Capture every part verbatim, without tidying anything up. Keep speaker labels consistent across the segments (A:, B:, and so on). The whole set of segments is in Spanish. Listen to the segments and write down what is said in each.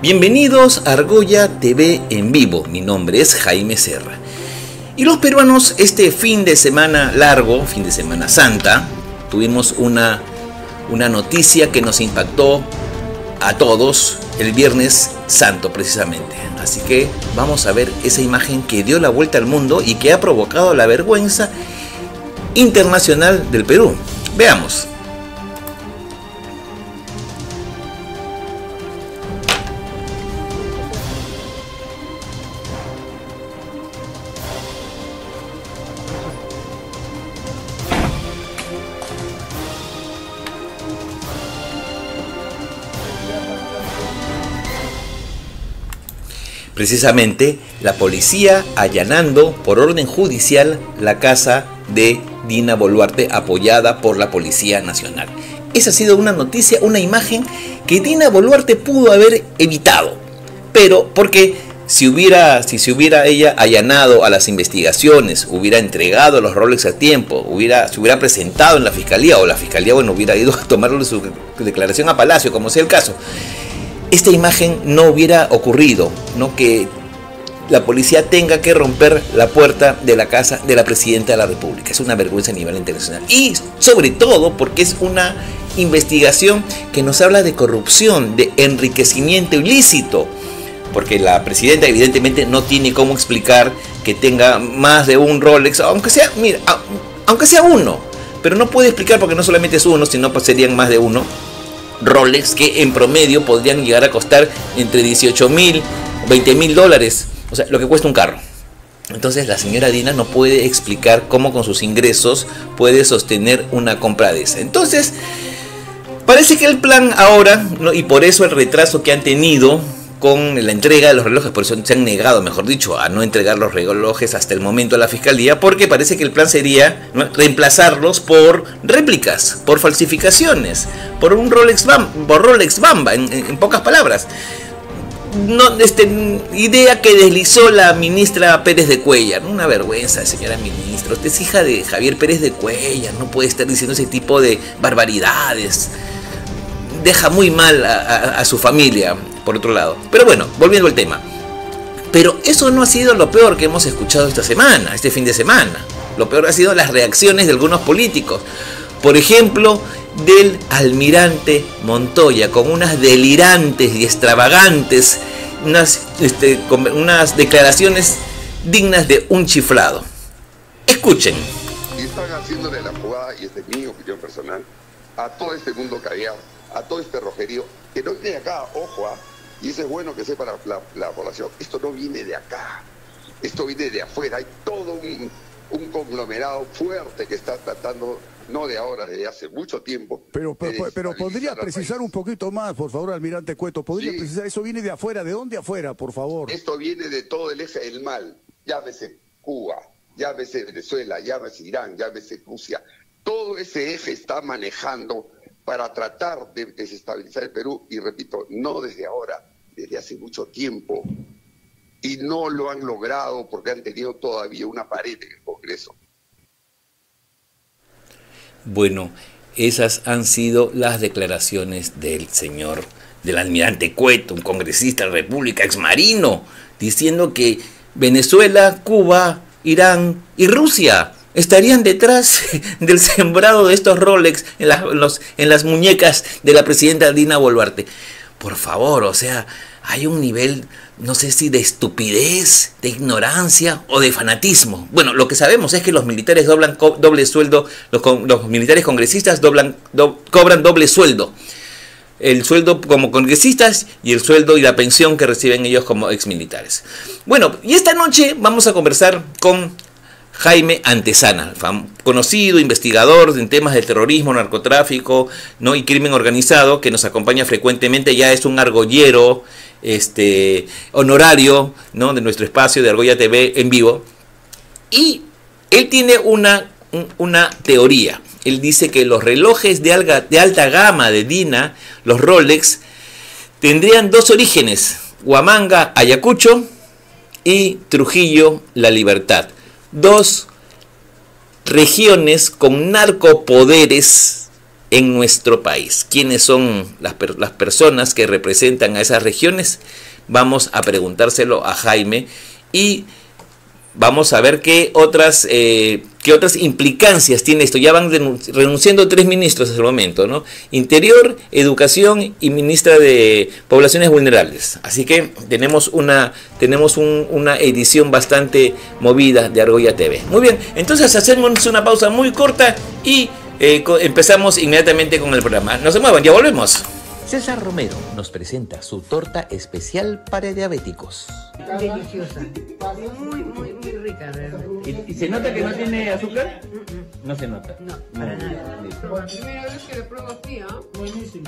A: Bienvenidos a Argolla T V en vivo, mi nombre es Jaime Serra. Y los peruanos este fin de semana largo, fin de semana santa, tuvimos una, una noticia que nos impactó a todos el Viernes Santo precisamente. Así que vamos a ver esa imagen que dio la vuelta al mundo y que ha provocado la vergüenza internacional del Perú. Veamos. Precisamente la policía allanando por orden judicial la casa de Dina Boluarte, apoyada por la Policía Nacional. Esa ha sido una noticia, una imagen que Dina Boluarte pudo haber evitado, pero porque si hubiera, si se hubiera ella allanado a las investigaciones, hubiera entregado los Rolex a tiempo, hubiera, se hubiera presentado en la fiscalía, o la fiscalía, bueno, hubiera ido a tomarle su declaración a Palacio, como sea el caso, esta imagen no hubiera ocurrido, ¿no? Que la policía tenga que romper la puerta de la casa de la Presidenta de la República. Es una vergüenza a nivel internacional. Y sobre todo porque es una investigación que nos habla de corrupción, de enriquecimiento ilícito. Porque la Presidenta evidentemente no tiene cómo explicar que tenga más de un Rolex, aunque sea, mira, aunque sea uno. Pero no puede explicar porque no solamente es uno, sino pues serían más de uno Rolex que en promedio podrían llegar a costar entre dieciocho mil, veinte mil dólares, o sea, lo que cuesta un carro. Entonces la señora Dina no puede explicar cómo con sus ingresos puede sostener una compra de esa. Entonces, parece que el plan ahora, ¿no? Y por eso el retraso que han tenido con la entrega de los relojes, por eso se han negado, mejor dicho, a no entregar los relojes hasta el momento a la fiscalía, porque parece que el plan sería, ¿no?, reemplazarlos por réplicas, por falsificaciones, por un Rolex Bamba, por Rolex Bamba, en, en, en pocas palabras. No, este, idea que deslizó la ministra Pérez de Cuéllar. Una vergüenza, señora ministra. Usted es hija de Javier Pérez de Cuéllar, no puede estar diciendo ese tipo de barbaridades. Deja muy mal a, a, a su familia, por otro lado. Pero bueno, volviendo al tema. Pero eso no ha sido lo peor que hemos escuchado esta semana, este fin de semana. Lo peor ha sido las reacciones de algunos políticos. Por ejemplo, del almirante Montoya, con unas delirantes y extravagantes, unas, este, unas declaraciones dignas de un chiflado. Escuchen.
B: Y están haciéndole la jugada, y esta es mi opinión personal, a todo este mundo caviar, a todo este rojerío, que no viene de acá, ojo, ¿ah? Y eso es bueno que sepa la, la, la población. Esto no viene de acá, esto viene de afuera. Hay todo un, un conglomerado fuerte que está tratando, no de ahora, desde hace mucho tiempo.
C: Pero, pero, pero podría precisar un poquito más, por favor, almirante Cueto. ¿Podría sí. precisar? ¿Eso viene de afuera? ¿De dónde afuera, por favor?
B: Esto viene de todo el eje del mal. Llámese Cuba, llámese Venezuela, llámese Irán, llámese Rusia. Todo ese eje está manejando para tratar de desestabilizar el Perú, y repito, no desde ahora, desde hace mucho tiempo, y no lo han logrado porque han tenido todavía una pared en el Congreso.
A: Bueno, esas han sido las declaraciones del señor, del almirante Cueto, un congresista de la República, exmarino, diciendo que Venezuela, Cuba, Irán y Rusia estarían detrás del sembrado de estos Rolex en, la, los, en las muñecas de la presidenta Dina Boluarte. Por favor, o sea, hay un nivel, no sé si de estupidez, de ignorancia o de fanatismo. Bueno, lo que sabemos es que los militares doblan co doble sueldo, los, los militares congresistas doblan, do, cobran doble sueldo. El sueldo como congresistas y el sueldo y la pensión que reciben ellos como exmilitares. Bueno, y esta noche vamos a conversar con Jaime Antesana, conocido investigador en temas de terrorismo, narcotráfico, ¿no?, y crimen organizado, que nos acompaña frecuentemente. Ya es un argollero este, honorario, ¿no?, de nuestro espacio de Argolla T V en vivo. Y él tiene una, una teoría. Él dice que los relojes de, alga, de alta gama de Dina, los Rolex, tendrían dos orígenes: Huamanga, Ayacucho, y Trujillo, La Libertad. Dos regiones con narcopoderes en nuestro país. ¿Quiénes son las, per las personas que representan a esas regiones? Vamos a preguntárselo a Jaime y vamos a ver qué otras, eh, qué otras implicancias tiene esto. Ya van renunciando tres ministros hasta el momento, ¿no? Interior, Educación y Ministra de Poblaciones Vulnerables. Así que tenemos una, tenemos un, una edición bastante movida de Argolla T V. Muy bien, entonces hacemos una pausa muy corta y eh, empezamos inmediatamente con el programa. No se muevan, ya volvemos. César Romero nos presenta su torta especial para diabéticos.
D: Deliciosa. Muy, muy, muy rica, realmente.
A: ¿Y, y se nota que no tiene azúcar?
D: Mm -mm.
A: No se nota.
D: No, para no, nada.
E: La primera vez que le pruebo así, ¿ah? ¿eh?
D: Buenísimo.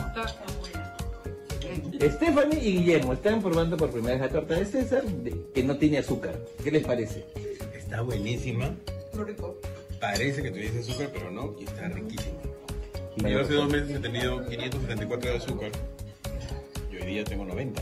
E: Está
A: Stephanie y Guillermo están probando por primera vez la torta de César de, que no tiene azúcar. ¿Qué les parece?
F: Está buenísima.
E: muy rico.
F: Parece que tuviese azúcar, pero no, y está riquísima.
A: Bueno,
F: Yo hace dos meses he tenido quinientos setenta y cuatro de azúcar y hoy día tengo noventa.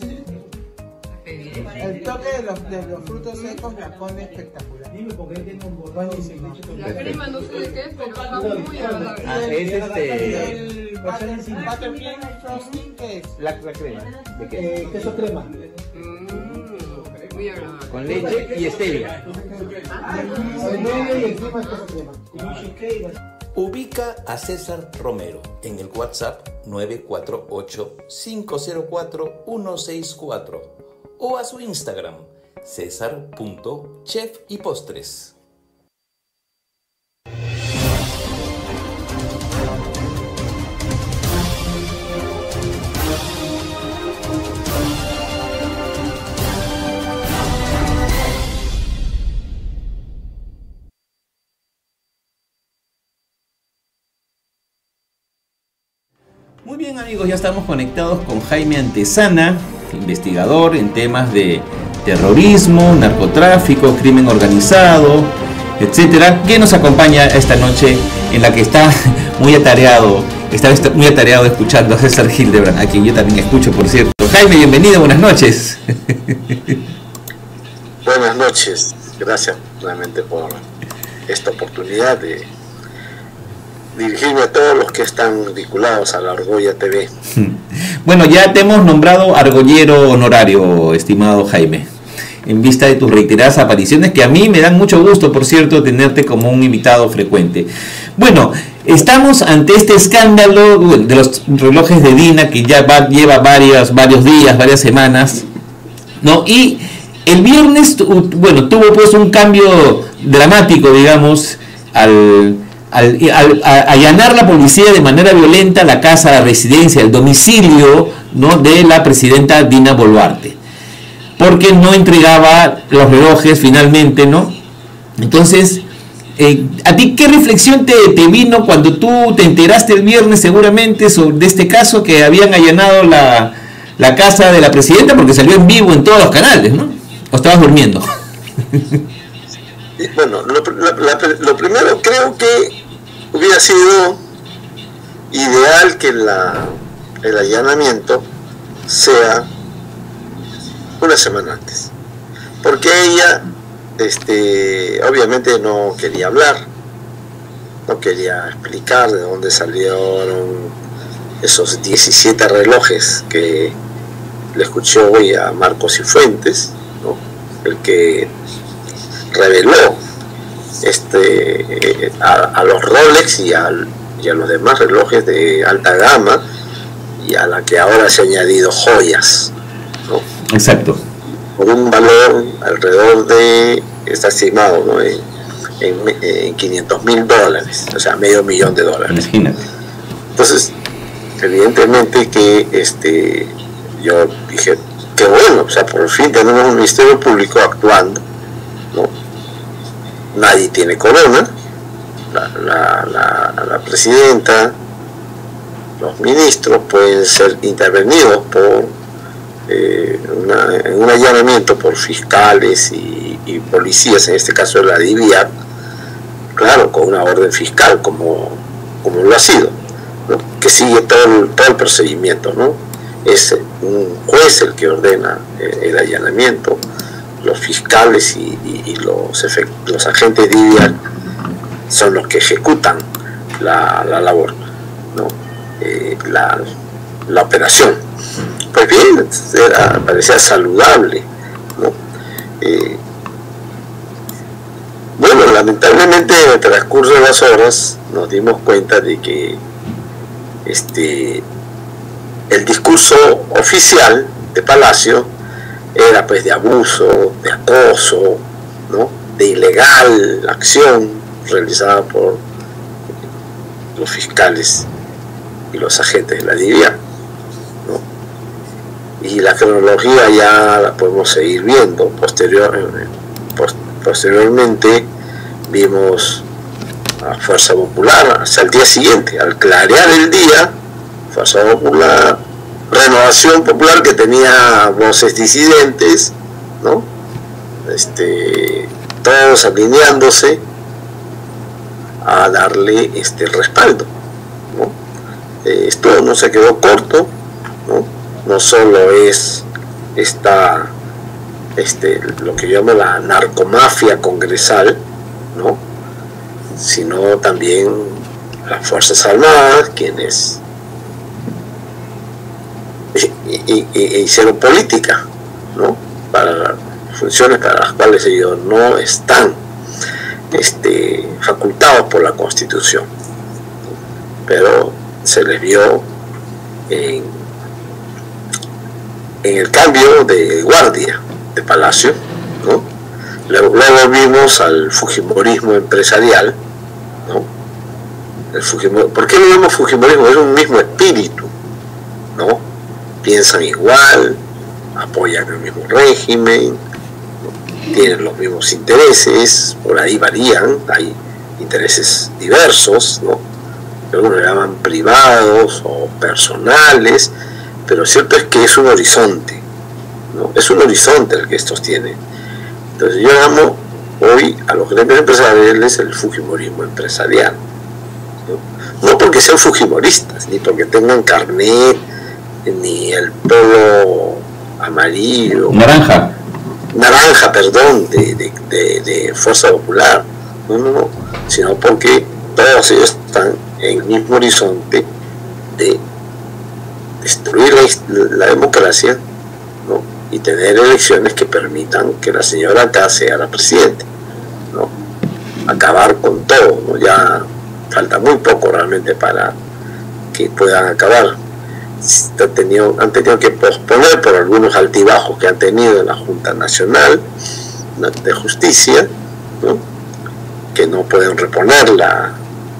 G: El toque de los, de los frutos secos la pone espectacular. Buenísimo.
E: La crema no sé de qué es, pero está muy agradable.
A: Ah, es este...
G: El buttercream frosting, ¿qué es?
A: La, la crema. ¿De qué?
G: Eh, queso crema.
E: Mm, muy agradable.
A: Con leche y stevia.
G: El medio y encima queso crema. Y un cheesecake.
A: Ubica a César Romero en el WhatsApp nueve cuatro ocho, cinco cero cuatro, uno seis cuatro o a su Instagram cesar punto chef y postres. Muy bien, amigos, ya estamos conectados con Jaime Antesana, investigador en temas de terrorismo, narcotráfico, crimen organizado, etcétera, que nos acompaña esta noche en la que está muy atareado, está muy atareado escuchando a César Hildebrand, a quien yo también escucho, por cierto. Jaime, bienvenido, buenas noches.
H: Buenas noches, gracias nuevamente por esta oportunidad de dirigirme a todos los que están vinculados a la Argolla T V.
A: Bueno, ya te hemos nombrado argollero honorario, estimado Jaime, en vista de tus reiteradas apariciones, que a mí me dan mucho gusto, por cierto, tenerte como un invitado frecuente. Bueno, estamos ante este escándalo de los relojes de Dina, que ya va, lleva varios, varios días, varias semanas, ¿no? Y el viernes, bueno, tuvo pues un cambio dramático, digamos, al... Al, al a, allanar la policía de manera violenta la casa, la residencia, el domicilio, ¿no?, de la presidenta Dina Boluarte, porque no entregaba los relojes finalmente, ¿no? Entonces, eh, ¿a ti qué reflexión te, te vino cuando tú te enteraste el viernes seguramente sobre de este caso, que habían allanado la, la casa de la presidenta, porque salió en vivo en todos los canales, ¿no? ¿O estabas durmiendo?
H: Bueno, lo, la, la, lo primero, creo que hubiera sido ideal que la, el allanamiento sea una semana antes, porque ella este, obviamente no quería hablar, no quería explicar de dónde salieron esos diecisiete relojes que le escuchó hoy a Marcos Cifuentes, ¿no?, el que reveló este, a, a los Rolex y, al, y a los demás relojes de alta gama, y a la que ahora se ha añadido joyas, ¿no?
A: Exacto.
H: Por un valor alrededor de, está estimado, ¿no?, en, en, en quinientos mil dólares, o sea, medio millón de dólares.
A: Imagínate.
H: Entonces, evidentemente que este, yo dije, qué bueno, o sea, por fin tenemos un Ministerio Público actuando, ¿no? Nadie tiene corona, la, la, la, la presidenta, los ministros pueden ser intervenidos por eh, una, un allanamiento por fiscales y, y policías, en este caso de la D I V I A C, claro, con una orden fiscal como, como lo ha sido, ¿no?, que sigue todo el, todo el procedimiento, ¿no? Es un juez el que ordena el, el allanamiento, los fiscales y, y, y los, los agentes de D I V I A C son los que ejecutan la, la labor. ¿no? eh, la, la operación. Pues bien, era, parecía saludable, ¿no? Eh, bueno, lamentablemente en el transcurso de las horas nos dimos cuenta de que este, el discurso oficial de Palacio era pues de abuso, de acoso, ¿no? De ilegal acción realizada por los fiscales y los agentes de la D I V I A, ¿no? Y la cronología ya la podemos seguir viendo. Posterior, post, posteriormente vimos a Fuerza Popular, hasta el día siguiente, al clarear el día, Fuerza Popular, Renovación Popular, que tenía voces disidentes, ¿no? Este, todos alineándose a darle este respaldo, ¿no? Eh, esto no se quedó corto, ¿no? No solo es esta, este, lo que yo llamo la narcomafia congresal, ¿no? Sino también las Fuerzas Armadas, quienes y, y, y hicieron política, ¿no? Para funciones para las cuales ellos no están este, facultados por la Constitución, pero se les vio en, en el cambio de guardia de Palacio, ¿no? Luego, luego vimos al fujimorismo empresarial, ¿no? El fujimor, ¿por qué lo llamamos fujimorismo? Es un mismo espíritu, ¿no? Piensan igual, apoyan el mismo régimen, ¿no? Tienen los mismos intereses, por ahí varían, hay intereses diversos, ¿no? Algunos le llaman privados o personales, pero cierto es que es un horizonte, ¿no? Es un horizonte el que estos tienen. Entonces yo llamo hoy a los gremios empresariales el fujimorismo empresarial, ¿no? No porque sean fujimoristas, ni porque tengan carnet, ni el polo amarillo,
A: naranja,
H: naranja, perdón, de, de, de, de Fuerza Popular, no, no, no, sino porque todos ellos están en el mismo horizonte de destruir la, la democracia, ¿no? Y tener elecciones que permitan que la señora acá sea la presidenta, ¿no? Acabar con todo, ¿no? Ya falta muy poco realmente para que puedan acabar. Han tenido, han tenido que posponer por algunos altibajos que han tenido en la Junta Nacional de Justicia, ¿no? Que no pueden reponerla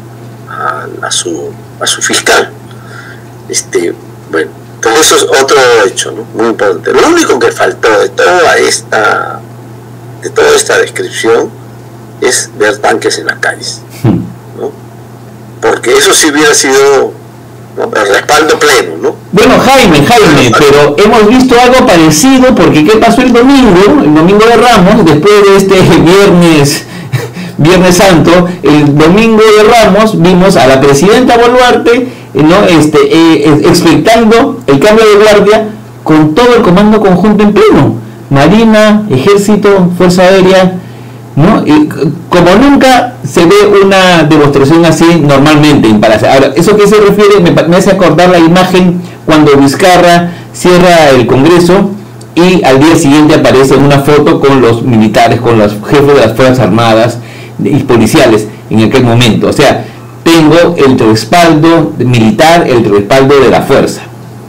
H: a, a, su, a su fiscal. Este, bueno, entonces eso es otro hecho, ¿no? Muy importante. Lo único que faltó de toda esta de toda esta descripción es ver tanques en las calles, ¿no? Porque eso sí hubiera sido, ¿no? El respaldo pleno, ¿no?
A: Bueno, Jaime, Jaime, pero hemos visto algo parecido, porque ¿qué pasó el domingo? El domingo de Ramos, después de este viernes Viernes Santo, el domingo de Ramos vimos a la presidenta Boluarte, ¿no? este, eh, expectando el cambio de guardia con todo el comando conjunto en pleno, Marina, Ejército, Fuerza Aérea, ¿no? Y como nunca se ve una demostración así normalmente en Palacio. Ahora, ¿eso qué se refiere? Me, me hace acordar la imagen cuando Vizcarra cierra el Congreso y al día siguiente aparece una foto con los militares, con los jefes de las Fuerzas Armadas y policiales en aquel momento. O sea, tengo el respaldo militar, el respaldo de la fuerza.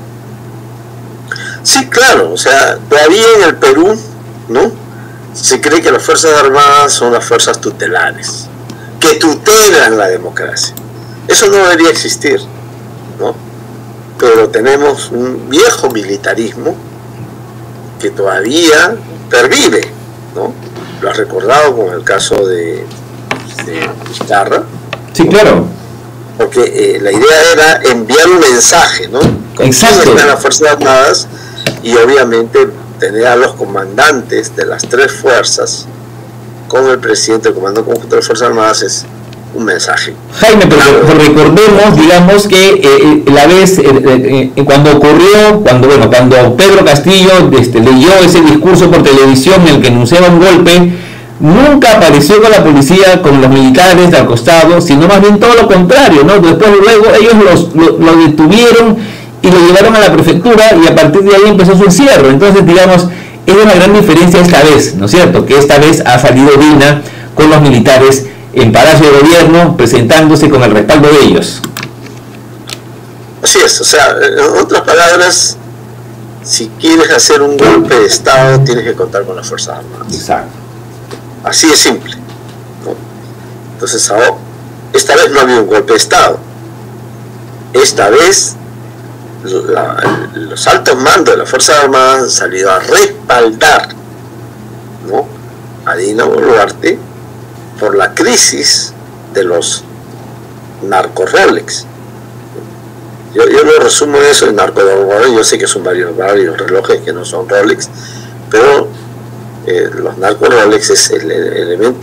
H: Sí, claro, o sea, todavía en el Perú, ¿no? Se cree que las Fuerzas Armadas son las fuerzas tutelares, que tutelan la democracia. Eso no debería existir, ¿no? Pero tenemos un viejo militarismo que todavía pervive, ¿no? Lo has recordado con el caso de, de Vizcarra.
A: Sí, claro.
H: Porque eh, la idea era enviar un mensaje, ¿no?
A: Exacto.
H: A las Fuerzas Armadas y obviamente tener a los comandantes de las tres fuerzas con el presidente del Comando Conjunto de las Fuerzas Armadas es un mensaje.
A: Jaime, pero, pero recordemos, digamos que eh, la vez eh, eh, cuando ocurrió, cuando bueno, cuando Pedro Castillo este, leyó ese discurso por televisión en el que anunciaba un golpe, nunca apareció con la policía, con los militares al costado, sino más bien todo lo contrario, ¿no? Después luego ellos los, lo, lo detuvieron y lo llevaron a la prefectura y a partir de ahí empezó su encierro. Entonces, digamos, es una gran diferencia esta vez, ¿no es cierto? Que esta vez ha salido Dina con los militares en Palacio de Gobierno presentándose con el respaldo de ellos.
H: Así es, o sea, en otras palabras, si quieres hacer un golpe de Estado, tienes que contar con las Fuerzas Armadas.
A: Exacto.
H: Así de simple, ¿no? Entonces, ahora, esta vez no ha habido un golpe de Estado. Esta vez, la, los altos mandos de las Fuerzas Armadas han salido a respaldar, ¿no?, a Dina Boluarte por la crisis de los narco-Rolex. Yo, yo lo resumo eso en narco. Yo sé que son varios, varios relojes que no son Rolex, pero eh, los narco-Rolex es el, el elemento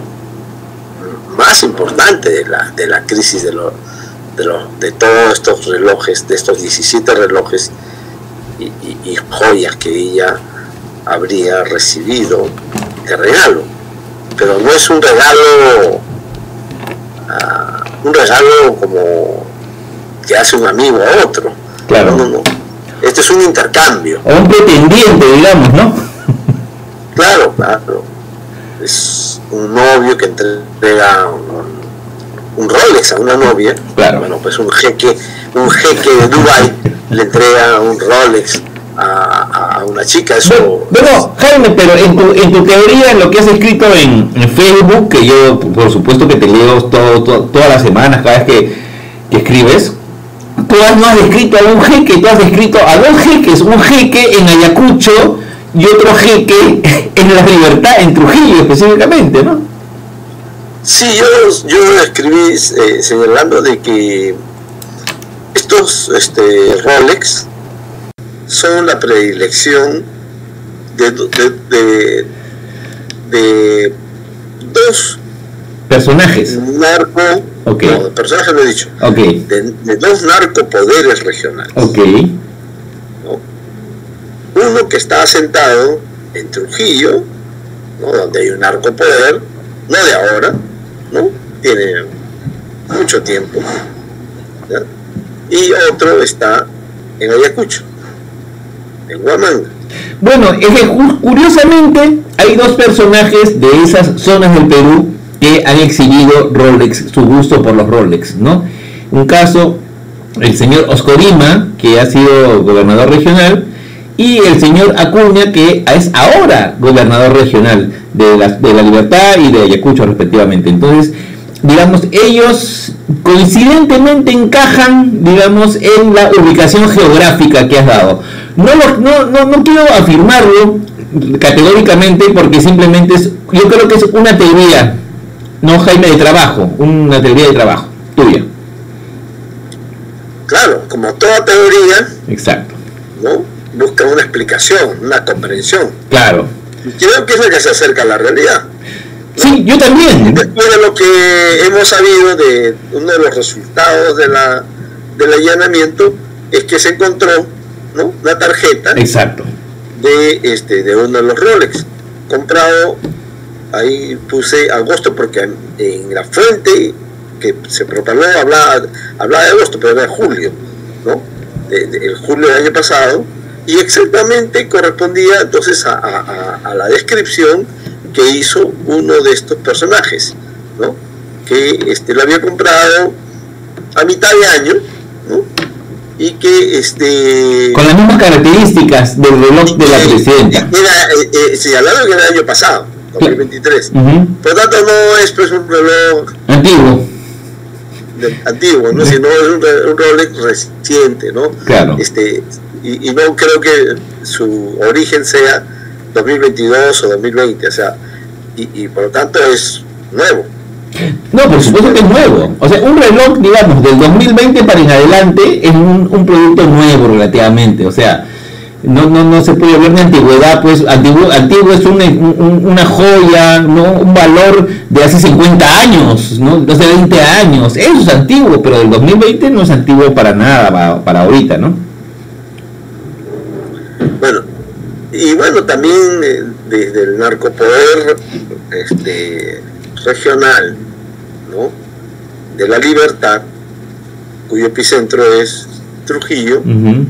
H: más importante de la, de la crisis de, lo, de, lo, de todos estos relojes, de estos diecisiete relojes y, y, y joyas que ella habría recibido de regalo. Pero no es un regalo, uh, un regalo como que hace un amigo a otro.
A: Claro.
H: No, no, no. Este es un intercambio.
A: O un pretendiente, digamos, ¿no?
H: Claro, claro. Es un novio que entrega un, un Rolex a una novia.
A: Claro.
H: Bueno, pues un jeque, un jeque de Dubái le entrega un Rolex a, a una chica. Eso.
A: Bueno, Jaime, pero en tu, en tu teoría, en lo que has escrito en, en Facebook, que yo por supuesto que te leo todo, todo, todas las semanas, cada vez que, que escribes, tú no has escrito a un jeque, tú has escrito a dos jeques, un jeque en Ayacucho y otro jeque en La Libertad, en Trujillo específicamente, ¿no?
H: Sí, yo, yo escribí eh, señalando de que estos este, Rolex son la predilección de, de, de, de dos
A: personajes.
H: Narco,
A: okay.
H: No, de personajes lo he dicho.
A: Okay.
H: De, de dos narcopoderes regionales.
A: Okay.
H: ¿No? Uno que está asentado en Trujillo, ¿no?, donde hay un narcopoder, no de ahora, ¿no? Tiene mucho tiempo, ¿ya? Y otro está en Ayacucho, en Huamanga.
A: Bueno, es que curiosamente hay dos personajes de esas zonas del Perú que han exhibido Rolex, su gusto por los Rolex, ¿no? Un caso, el señor Oscorima, que ha sido gobernador regional, y el señor Acuña, que es ahora gobernador regional de la, de la Libertad y de Ayacucho respectivamente. Entonces, digamos, ellos coincidentemente encajan, digamos, en la ubicación geográfica que has dado. No, lo, no, no, no quiero afirmarlo categóricamente porque simplemente es, yo creo que es una teoría, no, Jaime, de trabajo, una teoría de trabajo tuya.
H: Claro, como toda teoría,
A: exacto,
H: ¿no?, busca una explicación, una comprensión.
A: Claro.
H: Y creo que es lo que se acerca a la realidad, ¿no?
A: Sí, yo también.
H: Después de lo que hemos sabido de uno de los resultados de la, del allanamiento, es que se encontró, ¿no?, una tarjeta.
A: Exacto.
H: De, este, de uno de los Rolex, comprado, ahí puse agosto, porque en, en la fuente que se propagó hablaba, hablaba de agosto, pero era de julio, ¿no?, de, de, el julio del año pasado, y exactamente correspondía entonces a, a, a la descripción que hizo uno de estos personajes, ¿no?, que este, lo había comprado a mitad de año, ¿no?, y que este
A: con las mismas características del reloj de la
H: eh,
A: presidenta.
H: Era eh, eh, señalado que era el año pasado, dos mil veintitrés. Uh-huh. Por lo tanto, no es pues un reloj
A: antiguo,
H: de, antiguo, ¿no? Uh-huh. Sino es un, un Rolex reciente, ¿no?
A: Claro.
H: Este, y, y no creo que su origen sea dos mil veintidós o dos mil veinte, o sea, y, y por lo tanto es nuevo.
A: No, por supuesto que es nuevo. O sea, un reloj, digamos, del dos mil veinte para en adelante es un, un producto nuevo relativamente. O sea, no no no se puede hablar de antigüedad, pues antiguo, antiguo es una, un, una joya, ¿no?, un valor de hace cincuenta años, ¿no?, de hace veinte años. Eso es antiguo, pero del dos mil veinte no es antiguo para nada, para, para ahorita, ¿no?
H: Bueno, Y bueno, también eh, desde el narcopoder este, regional, ¿no?, de la Libertad, cuyo epicentro es Trujillo, uh-huh.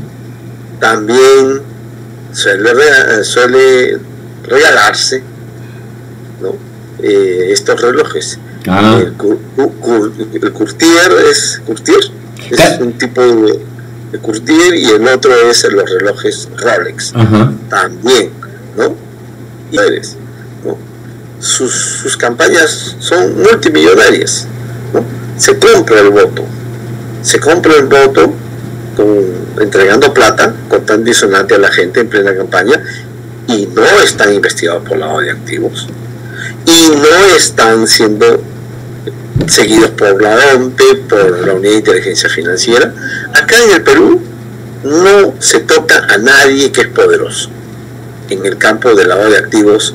H: también suele, suele regalarse, ¿no?, eh, estos relojes. Ah. El, cur, cur, el Courtier es Courtier, es un tipo de, de Courtier, y el otro es los relojes Rolex, uh-huh. también, ¿no? Y ¿no? Sus, sus campañas son multimillonarias, ¿no? Se compra el voto, se compra el voto con, entregando plata con tan disonante a la gente en plena campaña, y no están investigados por lavado de activos, y no están siendo seguidos por la O M P, por la Unidad de Inteligencia Financiera. Acá en el Perú no se toca a nadie que es poderoso en el campo del lavado de activos,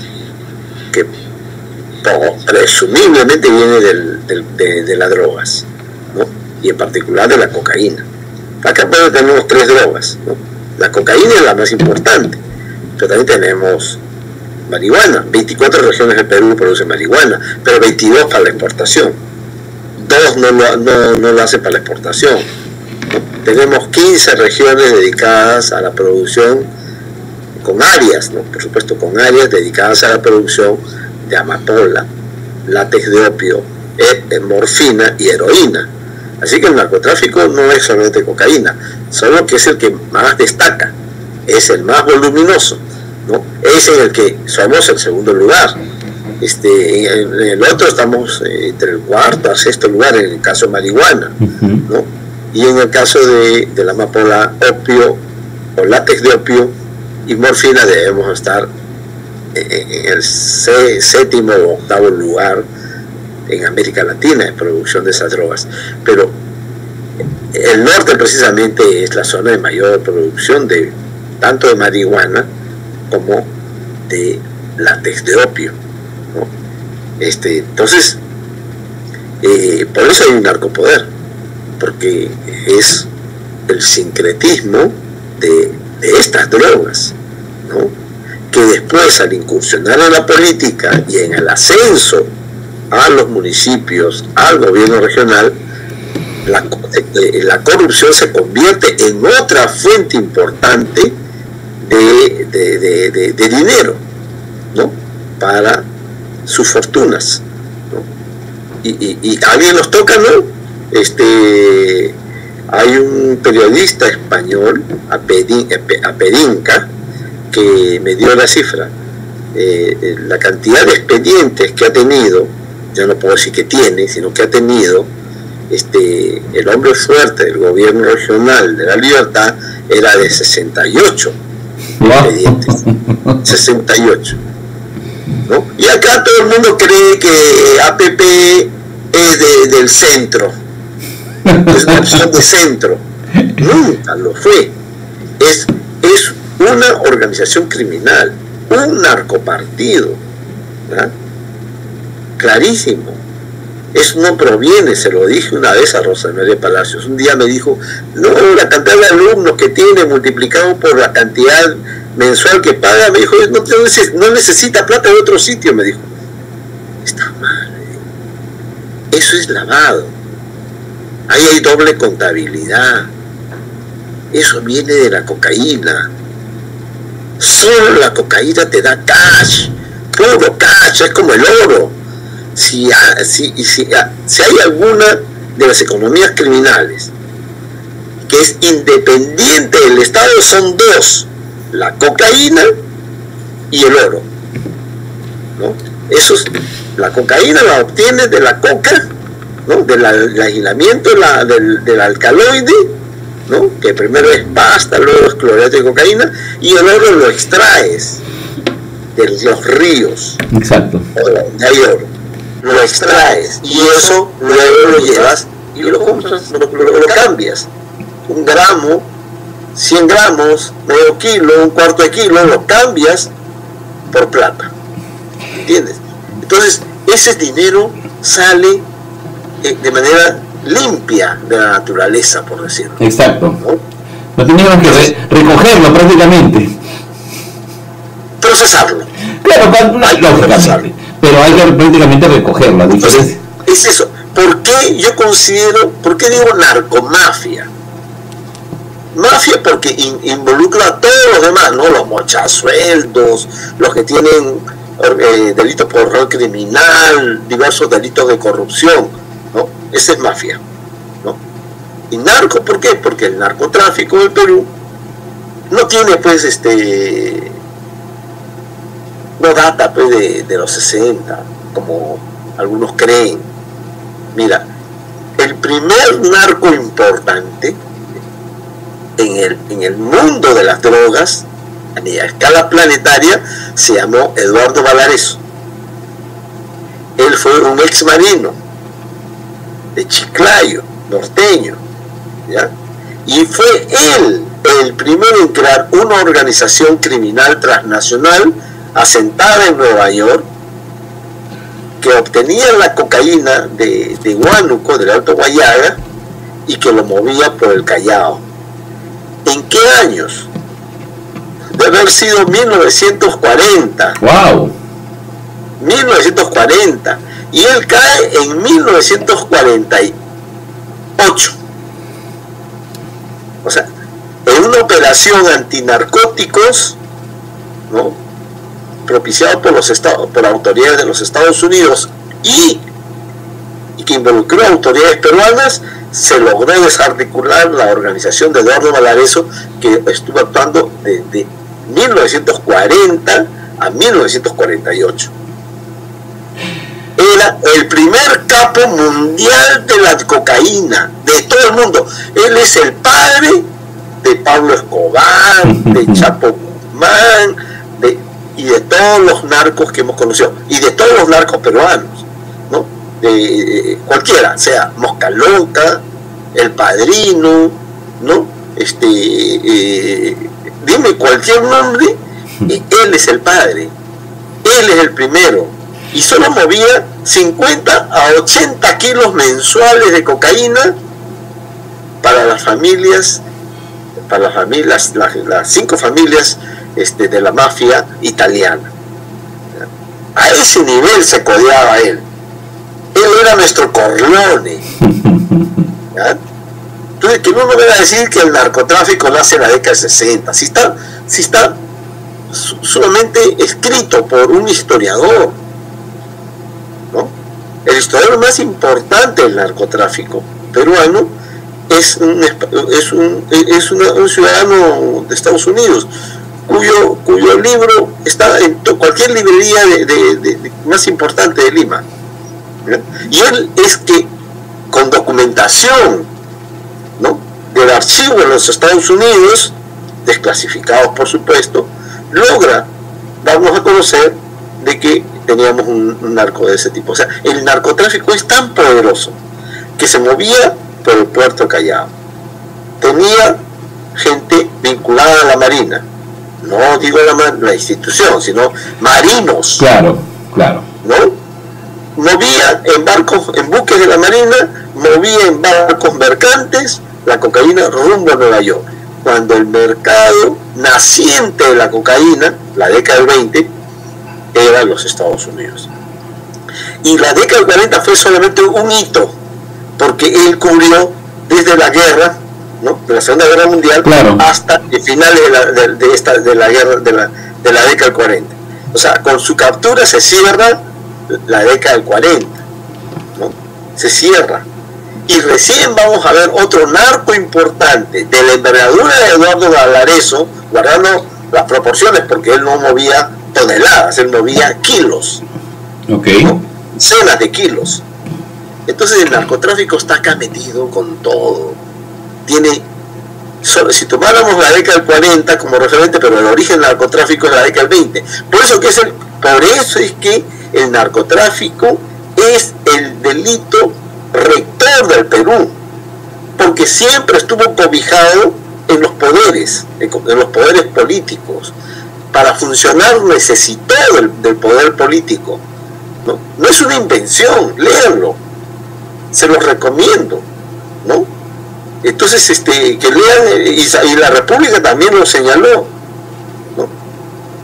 H: que presumiblemente viene del, del, de, de las drogas, ¿no?, y en particular de la cocaína. Acá tenemos tres drogas, ¿no? La cocaína es la más importante, pero también tenemos marihuana. veinticuatro regiones del Perú producen marihuana, pero veintidós para la exportación. Dos no lo, no, no lo hacen para la exportación. Tenemos quince regiones dedicadas a la producción, con áreas, ¿no?, por supuesto, con áreas dedicadas a la producción de amapola, látex de opio, eh, morfina y heroína. Así que el narcotráfico no es solamente cocaína, solo que es el que más destaca, es el más voluminoso, ¿no? Es en el que somos el segundo lugar. Este, en el otro estamos eh, entre el cuarto a sexto lugar en el caso de marihuana, ¿no? Y en el caso de, de la amapola, opio o látex de opio y morfina debemos estar en el séptimo o octavo lugar en América Latina en producción de esas drogas. Pero el norte precisamente es la zona de mayor producción de tanto de marihuana como de látex de opio, ¿no? Este, entonces, eh, por eso hay un narcopoder, porque es el sincretismo de, de estas drogas, ¿no?, que después, al incursionar en la política y en el ascenso a los municipios, al gobierno regional, la, la corrupción se convierte en otra fuente importante de, de, de, de, de dinero, ¿no?, para sus fortunas, ¿no? Y, y, y alguien los toca, ¿no? Este, hay un periodista español, Apedinca, que me dio la cifra, eh, la cantidad de expedientes que ha tenido, ya no puedo decir que tiene, sino que ha tenido este, el hombre fuerte del gobierno regional de la Libertad, era de sesenta y ocho expedientes, sesenta y ocho, ¿no? Y acá todo el mundo cree que A P P es de, del centro, es una opción de centro. Nunca lo fue. Es, es una organización criminal, un narcopartido, ¿verdad?, clarísimo. Eso no proviene, se lo dije una vez a Rosa María Palacios. Un día me dijo, no, la cantidad de alumnos que tiene multiplicado por la cantidad mensual que paga, me dijo, no, no necesita plata de otro sitio, me dijo. Está mal, ¿eh? Eso es lavado. Ahí hay doble contabilidad. Eso viene de la cocaína. Solo la cocaína te da cash, puro cash, es como el oro. Si, si, si, si hay alguna de las economías criminales que es independiente del Estado, son dos: la cocaína y el oro, ¿no? Eso es, la cocaína la obtienes de la coca, ¿no?, del, del aislamiento la, del, del alcaloide, ¿no?, que primero es pasta, luego es cloreto de cocaína, y el oro lo extraes de los ríos.
A: Exacto.
H: Donde hay oro, lo extraes y eso luego lo llevas y lo compras, lo, lo, lo cambias. Un gramo, cien gramos, medio kilo, un cuarto de kilo, lo cambias por plata. ¿Entiendes? Entonces, ese dinero sale eh, de manera limpia de la naturaleza, por decirlo.
A: Exacto.
H: ¿No?
A: No teníamos que re recogerlo prácticamente.
H: procesarlo.
I: Claro, no hay lógicamente, pero hay que prácticamente recogerlo.
H: Entonces, es eso. ¿Por qué yo considero, por qué digo narcomafia? Mafia porque in, involucra a todos los demás, ¿no? Los mochasueldos, los que tienen eh, delitos por rol criminal, diversos delitos de corrupción, ¿no? Esa es mafia, ¿no? Y narco, ¿por qué? Porque el narcotráfico del Perú no tiene, pues, este... no data, pues, de, de los sesenta, como algunos creen. Mira, el primer narco importante en el, en el mundo de las drogas, a escala planetaria, se llamó Eduardo Valareso. Él fue un ex marino de Chiclayo, norteño, ¿ya? Y fue él el primero en crear una organización criminal transnacional asentada en Nueva York, que obtenía la cocaína de, de Huánuco, del Alto Guayaga, y que lo movía por el Callao. ¿En qué años? Debe haber sido mil novecientos cuarenta.
I: ¡Wow!
H: mil novecientos cuarenta. Y él cae en mil novecientos cuarenta y ocho. O sea, en una operación antinarcóticos, ¿no?, propiciado por los estados, por autoridades de los Estados Unidos y, y que involucró a autoridades peruanas, se logró desarticular la organización de Eduardo Valareso, que estuvo actuando desde mil novecientos cuarenta a mil novecientos cuarenta y ocho. Era el primer capo mundial de la cocaína, de todo el mundo. Él es el padre de Pablo Escobar, de Chapo Guzmán, de, y de todos los narcos que hemos conocido, y de todos los narcos peruanos, ¿no? De, de cualquiera, sea Mosca Loca, El Padrino, ¿no? Este, eh, dime cualquier nombre, eh, él es el padre, él es el primero, y solo movía cincuenta a ochenta kilos mensuales de cocaína para las familias, para las familias, las, las cinco familias este, de la mafia italiana. A ese nivel se codeaba él. Él era nuestro Corleone. ¿Ya? Entonces, que no me van a decir que el narcotráfico nace en la década de sesenta. Si está, si está solamente escrito por un historiador, ¿no? El historiador más importante del narcotráfico peruano es un, es un, es una, un ciudadano de Estados Unidos, cuyo, cuyo libro está en cualquier librería de, de, de, de más importante de Lima. ¿Ya? Y él es que con documentación, ¿no?, del archivo de los Estados Unidos, desclasificados por supuesto, logra darnos a conocer de que teníamos un, un narco de ese tipo. O sea, el narcotráfico es tan poderoso que se movía por el puerto Callao. Tenía gente vinculada a la Marina, no digo la, la institución, sino marinos.
I: Claro, claro.
H: ¿No? Movía en barcos, en buques de la Marina, movía en barcos mercantes la cocaína rumbo a Nueva York. Cuando el mercado naciente de la cocaína, la década del veinte, era los Estados Unidos. Y la década del cuarenta fue solamente un hito, porque él cubrió desde la guerra, ¿no?, de la Segunda Guerra Mundial, claro, hasta el finales de la, de, de esta, de la guerra de la, de la década del cuarenta. O sea, con su captura se cierra la década del cuarenta, ¿no? Se cierra. Y recién vamos a ver otro narco importante de la envergadura de Eduardo Valareso, guardando las proporciones, porque él no movía toneladas, él movía kilos,
I: okay,
H: ¿no?, decenas de kilos. Entonces el narcotráfico está acá metido con todo. Tiene, solo, si tomáramos la década del cuarenta como referente, pero el origen del narcotráfico es la década del veinte. Por eso que es el, por eso es que el narcotráfico es el delito rector del Perú, porque siempre estuvo cobijado en los poderes, en los poderes políticos. Para funcionar necesitó del, del poder político. ¿No? No es una invención, léanlo, se los recomiendo, ¿no? Entonces, este, que lean, y, y la República también lo señaló, ¿no?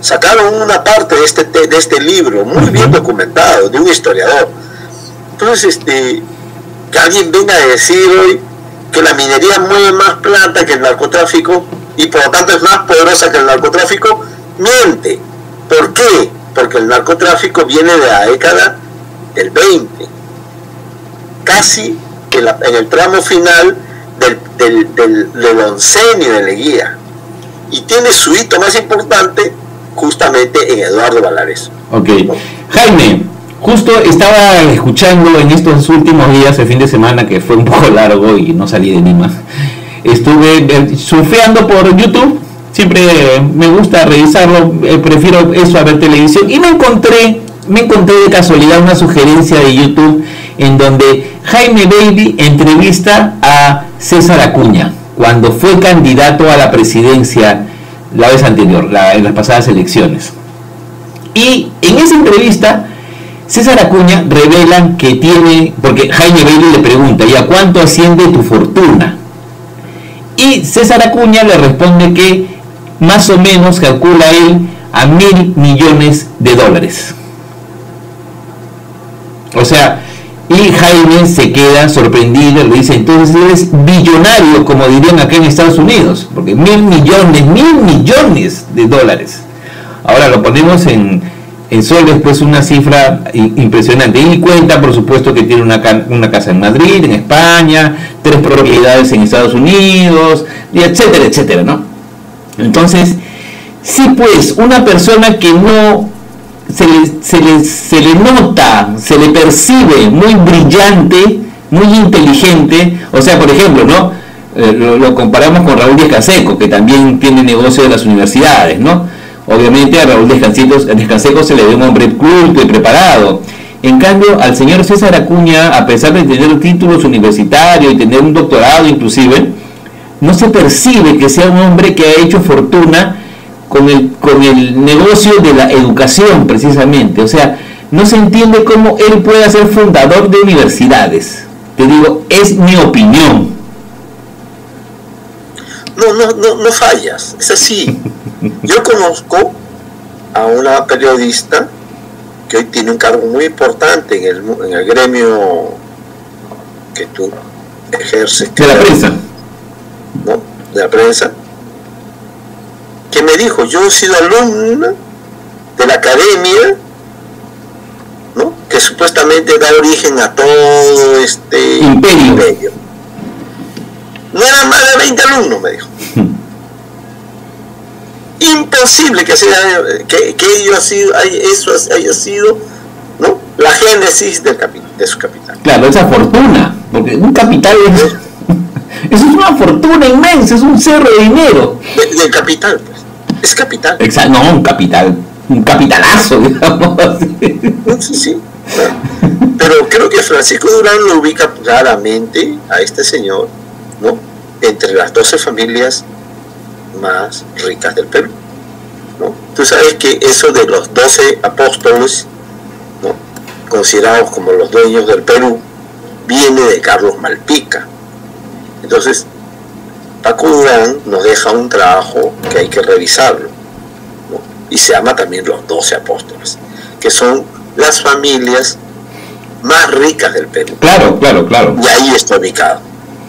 H: sacaron una parte de este, de este libro, muy bien documentado, de un historiador. Entonces, este, que alguien venga a decir hoy que la minería mueve más plata que el narcotráfico y por lo tanto es más poderosa que el narcotráfico, miente. ¿Por qué? Porque el narcotráfico viene de la década del veinte, casi en, la, en el tramo final del, del, del, del oncenio de Leguía, y tiene su hito más importante justamente en Eduardo Valareso.
I: Ok. Jaime, justo estaba escuchando en estos últimos días, el fin de semana, que fue un poco largo y no salí de Lima, estuve surfeando por YouTube. Siempre me gusta revisarlo, eh, prefiero eso a ver televisión, y me encontré me encontré de casualidad una sugerencia de YouTube en donde Jaime Bailey entrevista a César Acuña cuando fue candidato a la presidencia la vez anterior, la, en las pasadas elecciones. Y en esa entrevista César Acuña revela que tiene, porque Jaime Bailey le pregunta, ¿y a cuánto asciende tu fortuna? Y César Acuña le responde que más o menos calcula él a mil millones de dólares. O sea, y Jaime se queda sorprendido, le dice, entonces eres billonario, como dirían acá en Estados Unidos, porque mil millones, mil millones de dólares. Ahora lo ponemos en, en soles, pues una cifra impresionante. Y cuenta, por supuesto, que tiene una, una casa en Madrid, en España, tres propiedades en Estados Unidos, y etcétera, etcétera, ¿no? Entonces, sí, pues, una persona que no se le, se le, se le nota, se le percibe muy brillante, muy inteligente, o sea, por ejemplo, ¿no? Eh, lo, lo comparamos con Raúl Díaz Canseco, que también tiene negocio de las universidades, ¿no? Obviamente a Raúl Díaz Canseco se le ve un hombre culto y preparado. En cambio, al señor César Acuña, a pesar de tener títulos universitarios y tener un doctorado inclusive, no se percibe que sea un hombre que ha hecho fortuna con el, con el negocio de la educación, precisamente. O sea, no se entiende cómo él pueda ser fundador de universidades. Te digo, es mi opinión.
H: No, no, no, no fallas, es así. Yo conozco a una periodista que hoy tiene un cargo muy importante en el, en el gremio que tú ejerces.
I: De la prensa.
H: ¿No? De la prensa, que me dijo, yo he sido alumna de la academia, ¿no? Que supuestamente da origen a todo este
I: imperio.
H: imperio. No eran más de veinte alumnos, me dijo. Imposible que sea que, que ello ha sido, eso haya sido, ¿no? La génesis del capi, de su capital.
I: Claro, esa fortuna, porque un capital es, eso es una fortuna inmensa, es un cerro de dinero.
H: De, del capital, pues. Es capital.
I: Exacto, no, un capital, un capitalazo, digamos así.
H: Sí, sí. Pero creo que Francisco Durán lo ubica claramente a este señor, ¿no? Entre las doce familias más ricas del Perú, ¿no? Tú sabes que eso de los doce apóstoles, ¿no? Considerados como los dueños del Perú, viene de Carlos Malpica. Entonces, Paco Durán nos deja un trabajo que hay que revisarlo, ¿no? Y se llama también los doce apóstoles, que son las familias más ricas del Perú.
I: Claro, claro, claro.
H: Y ahí está ubicado.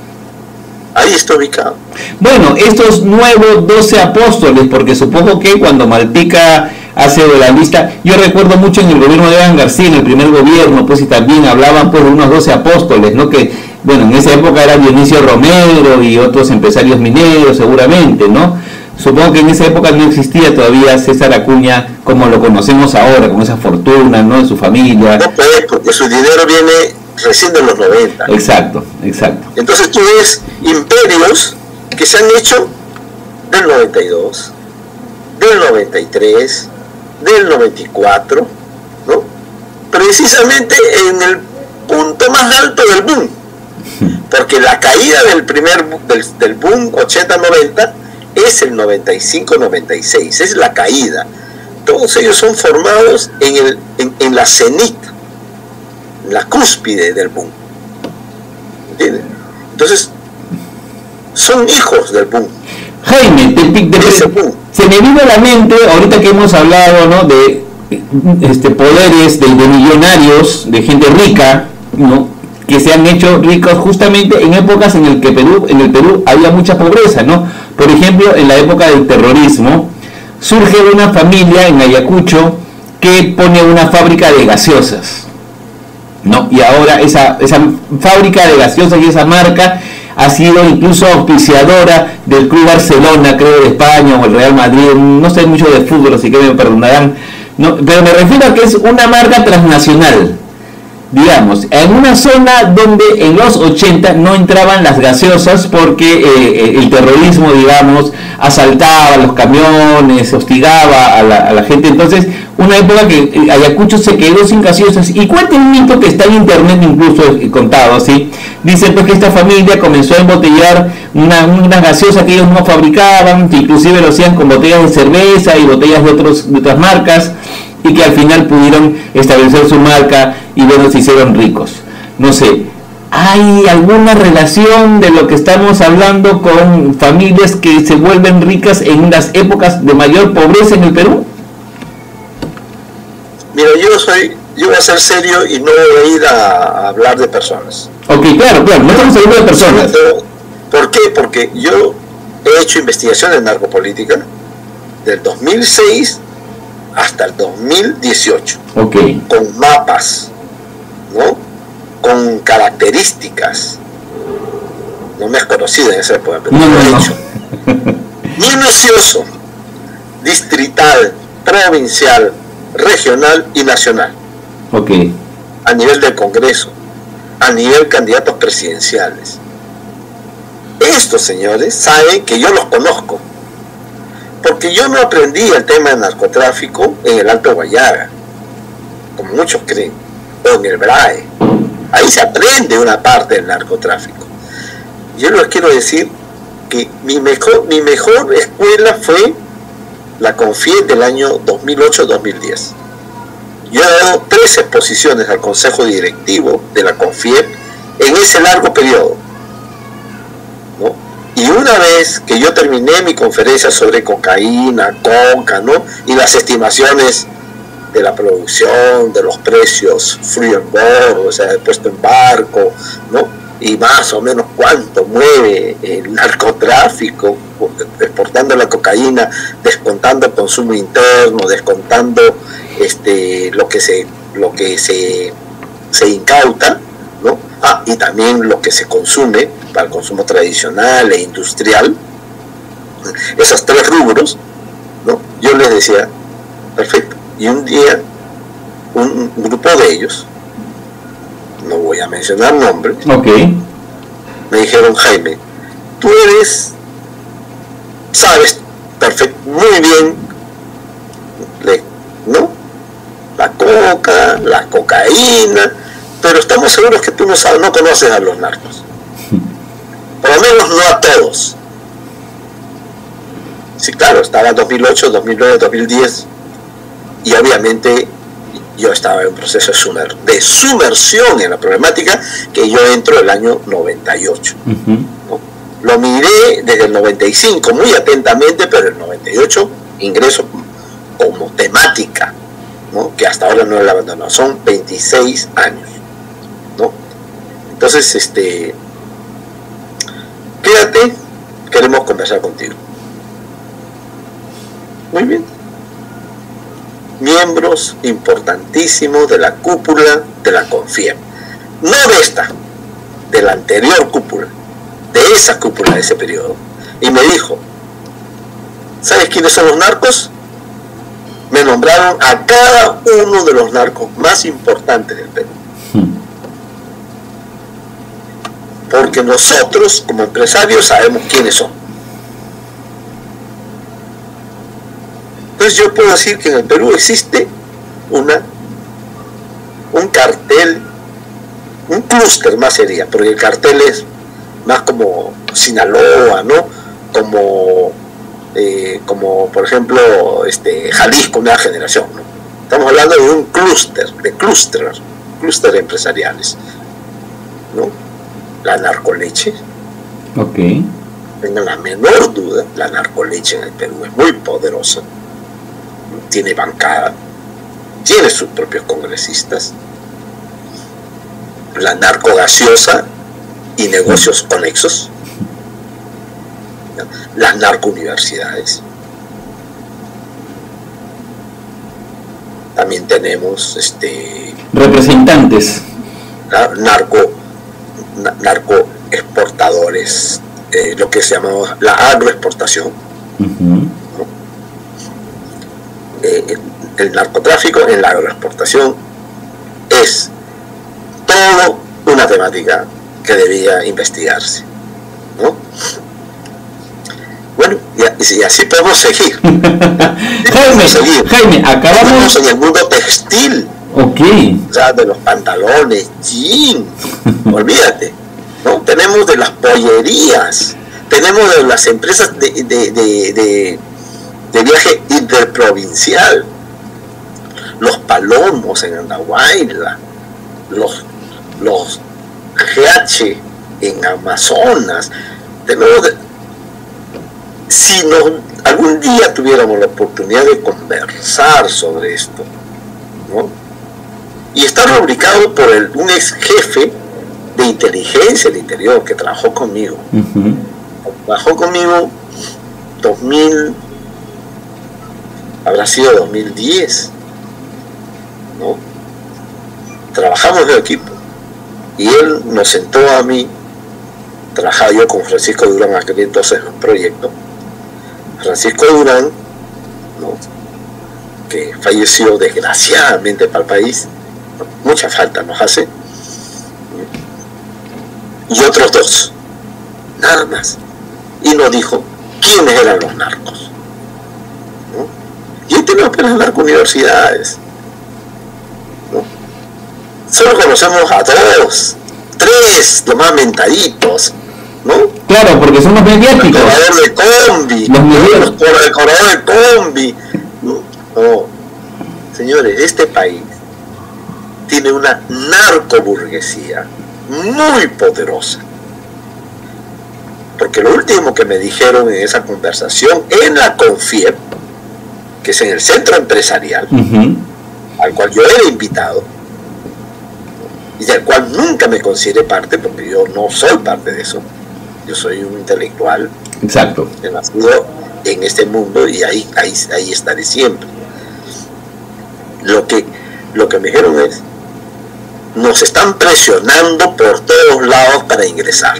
H: Ahí está ubicado.
I: Bueno, estos nuevos doce apóstoles, porque supongo que cuando Malpica hace de la lista, yo recuerdo mucho en el gobierno de Evan García, en el primer gobierno, pues y también hablaban pues de unos doce apóstoles, ¿no? Que, bueno, en esa época era Dionisio Romero y otros empresarios mineros seguramente, ¿no? Supongo que en esa época no existía todavía César Acuña como lo conocemos ahora, con esa fortuna, ¿no? De su familia.
H: No, pues, porque su dinero viene recién de los noventa.
I: Exacto, exacto.
H: Entonces tú ves imperios que se han hecho del noventa y dos, del noventa y tres, del noventa y cuatro, ¿no? Precisamente en el punto más alto del boom. Porque la caída del primer del, del boom ochenta noventa es el noventa y cinco noventa y seis, es la caída. Todos ellos son formados en, el, en, en la cenit, la cúspide del boom. ¿Entiendes? Entonces, son hijos del boom.
I: Jaime, te, te,
H: de ese boom.
I: se me vino a la mente, ahorita que hemos hablado, ¿no?, de este, poderes de, de millonarios, de gente rica, ¿no?, que se han hecho ricos justamente en épocas en el que Perú, en el Perú había mucha pobreza, ¿no? Por ejemplo, en la época del terrorismo, surge una familia en Ayacucho que pone una fábrica de gaseosas, ¿no? Y ahora esa, esa fábrica de gaseosas y esa marca ha sido incluso auspiciadora del Club Barcelona, creo, de España, o el Real Madrid. No sé mucho de fútbol, así que me perdonarán, ¿no? Pero me refiero a que es una marca transnacional, digamos, en una zona donde en los ochenta no entraban las gaseosas porque eh, el terrorismo, digamos, asaltaba los camiones, hostigaba a la, a la gente. Entonces, una época que Ayacucho se quedó sin gaseosas. Y cuenta un mito que está en internet incluso contado, ¿sí? Dicen pues que esta familia comenzó a embotellar una, una gaseosa que ellos no fabricaban, que inclusive lo hacían con botellas de cerveza y botellas de, otros, de otras marcas, y que al final pudieron establecer su marca y bueno, se hicieron ricos. No sé, ¿hay alguna relación de lo que estamos hablando con familias que se vuelven ricas en las épocas de mayor pobreza en el Perú?
H: Mira, yo soy, yo voy a ser serio y no voy a ir a, a hablar de personas.
I: Ok, claro, claro, no estamos hablando de personas.
H: ¿Por qué? Porque yo he hecho investigación en narcopolítica del dos mil seis hasta el dos mil dieciocho,
I: okay,
H: con mapas, ¿no?, con características. No me has conocido en esa época, pero
I: no,
H: lo he
I: no,
H: hecho. Minucioso, distrital, provincial, regional y nacional.
I: Okay.
H: A nivel del Congreso, a nivel candidatos presidenciales. Estos señores saben que yo los conozco, porque yo no aprendí el tema del narcotráfico en el Alto Guayaga, como muchos creen, o en el BRAE. Ahí se aprende una parte del narcotráfico. Yo les quiero decir que mi mejor, mi mejor escuela fue la CONFIEP del año dos mil ocho a dos mil diez. Yo he dado tres exposiciones al Consejo Directivo de la CONFIEP en ese largo periodo, ¿no? Y una vez que yo terminé mi conferencia sobre cocaína, coca, ¿no?, y las estimaciones de la producción, de los precios free on board, o sea, puesto en barco, ¿no?, y más o menos cuánto mueve el narcotráfico, exportando la cocaína, descontando el consumo interno, descontando este lo que se lo que se, se incauta, ¿no? Ah, y también lo que se consume para el consumo tradicional e industrial, esos tres rubros, ¿no? Yo les decía, perfecto. Y un día, un, un grupo de ellos, no voy a mencionar nombres,
I: okay,
H: me dijeron: Jaime, tú eres, sabes perfecto, muy bien, ¿no?, la coca, la cocaína, pero estamos seguros que tú no sabes, no conoces a los narcos, por lo menos no a todos. Sí, claro, estaba dos mil ocho, dos mil nueve, dos mil diez, y obviamente yo estaba en un proceso de, sumer de sumersión en la problemática, que yo entro el año noventa y ocho. Uh-huh. ¿No? Lo miré desde el noventa y cinco muy atentamente, pero en el noventa y ocho ingreso como temática, ¿no?, que hasta ahora no la abandonado. Son veintiséis años, ¿no? Entonces, este, quédate, queremos conversar contigo. Muy bien. Miembros importantísimos de la cúpula de la CONFIEP, no de esta, de la anterior cúpula, de esa cúpula de ese periodo, y me dijo: ¿sabes quiénes son los narcos? Me nombraron a cada uno de los narcos más importantes del Perú, porque nosotros como empresarios sabemos quiénes son. Entonces yo puedo decir que en el Perú existe una un cartel, un clúster más sería, porque el cartel es más como Sinaloa, ¿no?, como eh, como por ejemplo este Jalisco, Nueva Generación, ¿no? Estamos hablando de un clúster, de clústeres, clústeres empresariales, ¿no? La narcoleche,
I: okay,
H: tengan la menor duda, la narcoleche en el Perú es muy poderosa, tiene bancada, tiene sus propios congresistas, la narcogaseosa y negocios conexos, las narcouniversidades. También tenemos este
I: representantes
H: narco narco exportadores, eh, lo que se llama la agroexportación. Uh-huh. ¿No? eh, el, el narcotráfico en la agroexportación es todo una temática que debía investigarse, ¿no? Bueno, y, y así podemos seguir.
I: Jaime,
H: seguir.
I: Jaime, acabamos
H: Estamos en el mundo textil.
I: Ok.
H: O sea, de los pantalones, jean, olvídate, ¿no? Tenemos de las pollerías, tenemos de las empresas de, de, de, de, de viaje interprovincial, los palomos en Andahuayla, los, los G H en Amazonas, tenemos de, si nos, algún día tuviéramos la oportunidad de conversar sobre esto, ¿no? Y está rubricado por el, un ex jefe de inteligencia del interior que trabajó conmigo. Uh-huh. Trabajó conmigo dos mil, habrá sido dos mil diez, ¿no? Trabajamos en equipo y él nos sentó a mí, trabajaba yo con Francisco Durán aquel entonces en un proyecto. Francisco Durán, ¿no? Que falleció desgraciadamente para el país, mucha falta nos hace, y otros dos, nada más, y nos dijo quiénes eran los narcos, ¿no? Y ahí tenemos que las narcouniversidades, ¿no? Solo conocemos a dos, tres, los más mentaditos, ¿no?
I: Claro, porque son los mediáticos.
H: El corredor de combi,
I: los
H: mediáticos. El corredor de combi. No, no, señores, este país tiene una narcoburguesía muy poderosa. Porque lo último que me dijeron en esa conversación en la CONFIEP, que es en el centro empresarial, uh-huh, al cual yo era invitado, y del cual nunca me consideré parte, porque yo no soy parte de eso. Yo soy un intelectual.
I: Exacto.
H: He nacido en este mundo y ahí, ahí, ahí estaré siempre. Lo que, lo que me dijeron es, nos están presionando por todos lados para ingresar.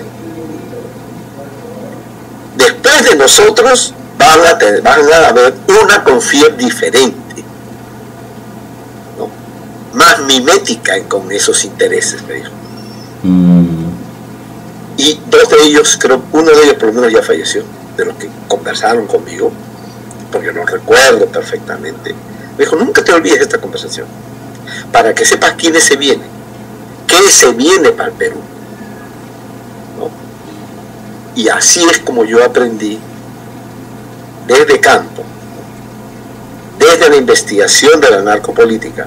H: Después de nosotros van a, tener, van a haber una CONFIEP diferente, ¿no? Más mimética con esos intereses, me dijo. Mm. Y dos de ellos, creo, uno de ellos por lo menos ya falleció, de los que conversaron conmigo, porque lo recuerdo perfectamente. Me dijo, nunca te olvides de esta conversación, para que sepas quiénes se vienen, qué se viene para el Perú, ¿no? Y así es como yo aprendí, desde campo, desde la investigación de la narcopolítica,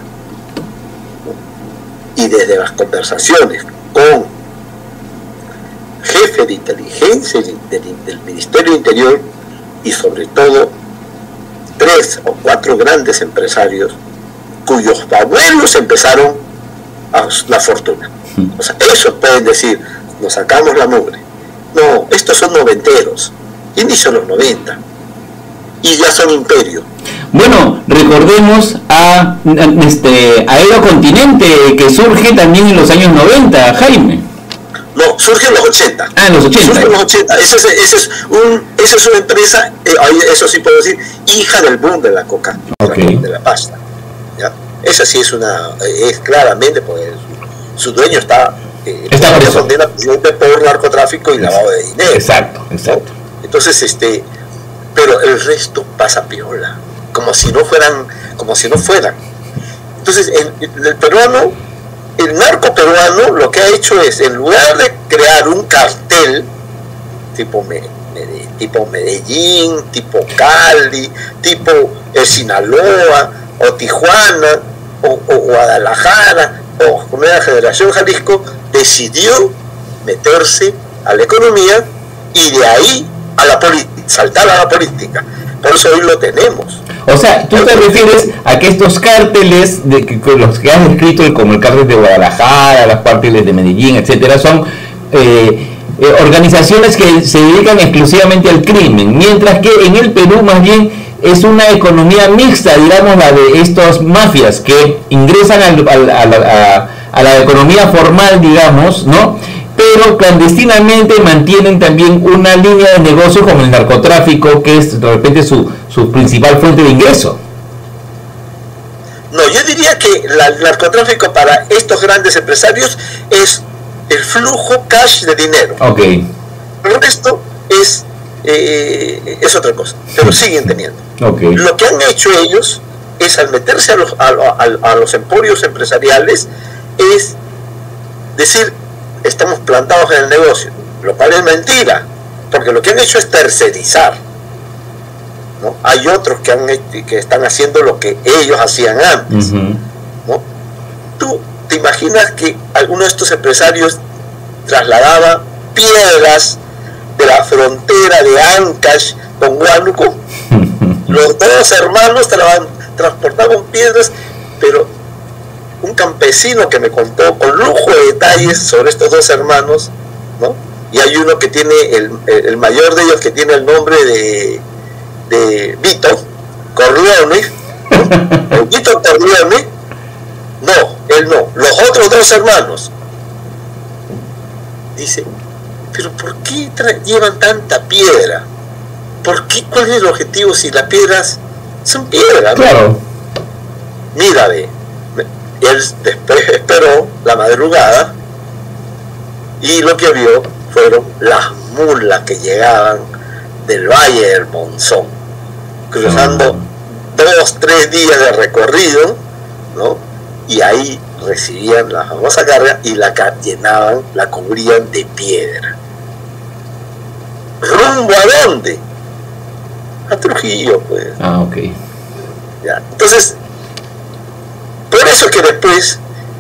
H: ¿no? Y desde las conversaciones con jefe de inteligencia del, del Ministerio del Interior y sobre todo tres o cuatro grandes empresarios cuyos abuelos empezaron a la fortuna. O sea, esos pueden decir, nos sacamos la mugre. No, estos son noventeros, inicio de los noventa, y ya son imperio.
I: Bueno, recordemos a, este, a Aerocontinente, que surge también en los años noventa, Jaime.
H: No, surge en los ochenta.
I: Ah, en los ochenta.
H: Surge en los ochenta. Esa es, ese es, un, esa es una empresa, eh, eso sí puedo decir, hija del boom de la coca, okay, de la pasta. ¿Ya? Esa sí es una, es claramente, porque su, su dueño está, eh,
I: está
H: por condena presidente por narcotráfico y lavado de dinero.
I: Exacto, exacto.
H: ¿No? Entonces, este, pero el resto pasa piola, como si no fueran, como si no fueran. Entonces, el, el peruano, el narco peruano lo que ha hecho es, en lugar de crear un cartel tipo, me, me, tipo Medellín, tipo Cali, tipo el Sinaloa, o Tijuana, o, o Guadalajara, o Nueva Generación Jalisco, decidió meterse a la economía y de ahí a la política, saltar a la política. Por eso hoy lo tenemos.
I: O sea, tú te refieres a que estos cárteles, de que, los que has descrito, como el cártel de Guadalajara, los cárteles de Medellín, etcétera, son eh, eh, organizaciones que se dedican exclusivamente al crimen, mientras que en el Perú más bien es una economía mixta, digamos, la de estos mafias que ingresan al, al, a, la, a, a la economía formal, digamos, ¿no? Pero clandestinamente mantienen también una línea de negocio como el narcotráfico, que es de repente su, su principal fuente de ingreso.
H: No, yo diría que la, el narcotráfico para estos grandes empresarios es el flujo cash de dinero.
I: Ok.
H: El resto es, eh, es otra cosa, pero siguen teniendo.
I: Okay.
H: Lo que han hecho ellos es, al meterse a los, a, a, a los emporios empresariales, es decir, estamos plantados en el negocio, lo cual es mentira, porque lo que han hecho es tercerizar, ¿no? Hay otros que, han, que están haciendo lo que ellos hacían antes, uh-huh. ¿no? ¿Tú te imaginas que alguno de estos empresarios trasladaba piedras de la frontera de Ancash con Huánuco? Los dos hermanos tra- transportaban piedras, pero un campesino que me contó con lujo de detalles sobre estos dos hermanos, ¿no? Y hay uno que tiene, el, el mayor de ellos, que tiene el nombre de, de Vito Corleone, ¿no? El Vito Corleone, no, él no, los otros dos hermanos. Dice, pero ¿por qué tra- llevan tanta piedra? ¿Por qué? ¿Cuál es el objetivo si las piedras son piedras?
I: Claro.
H: ¿No? Mira, ve. Él después esperó la madrugada y lo que vio fueron las mulas que llegaban del Valle del Monzón, cruzando uh-huh. dos, tres días de recorrido, ¿no? Y ahí recibían la famosa carga y la llenaban, la cubrían de piedra. ¿Rumbo a dónde? A Trujillo, pues.
I: Ah, ok.
H: Ya. Entonces, por eso es que después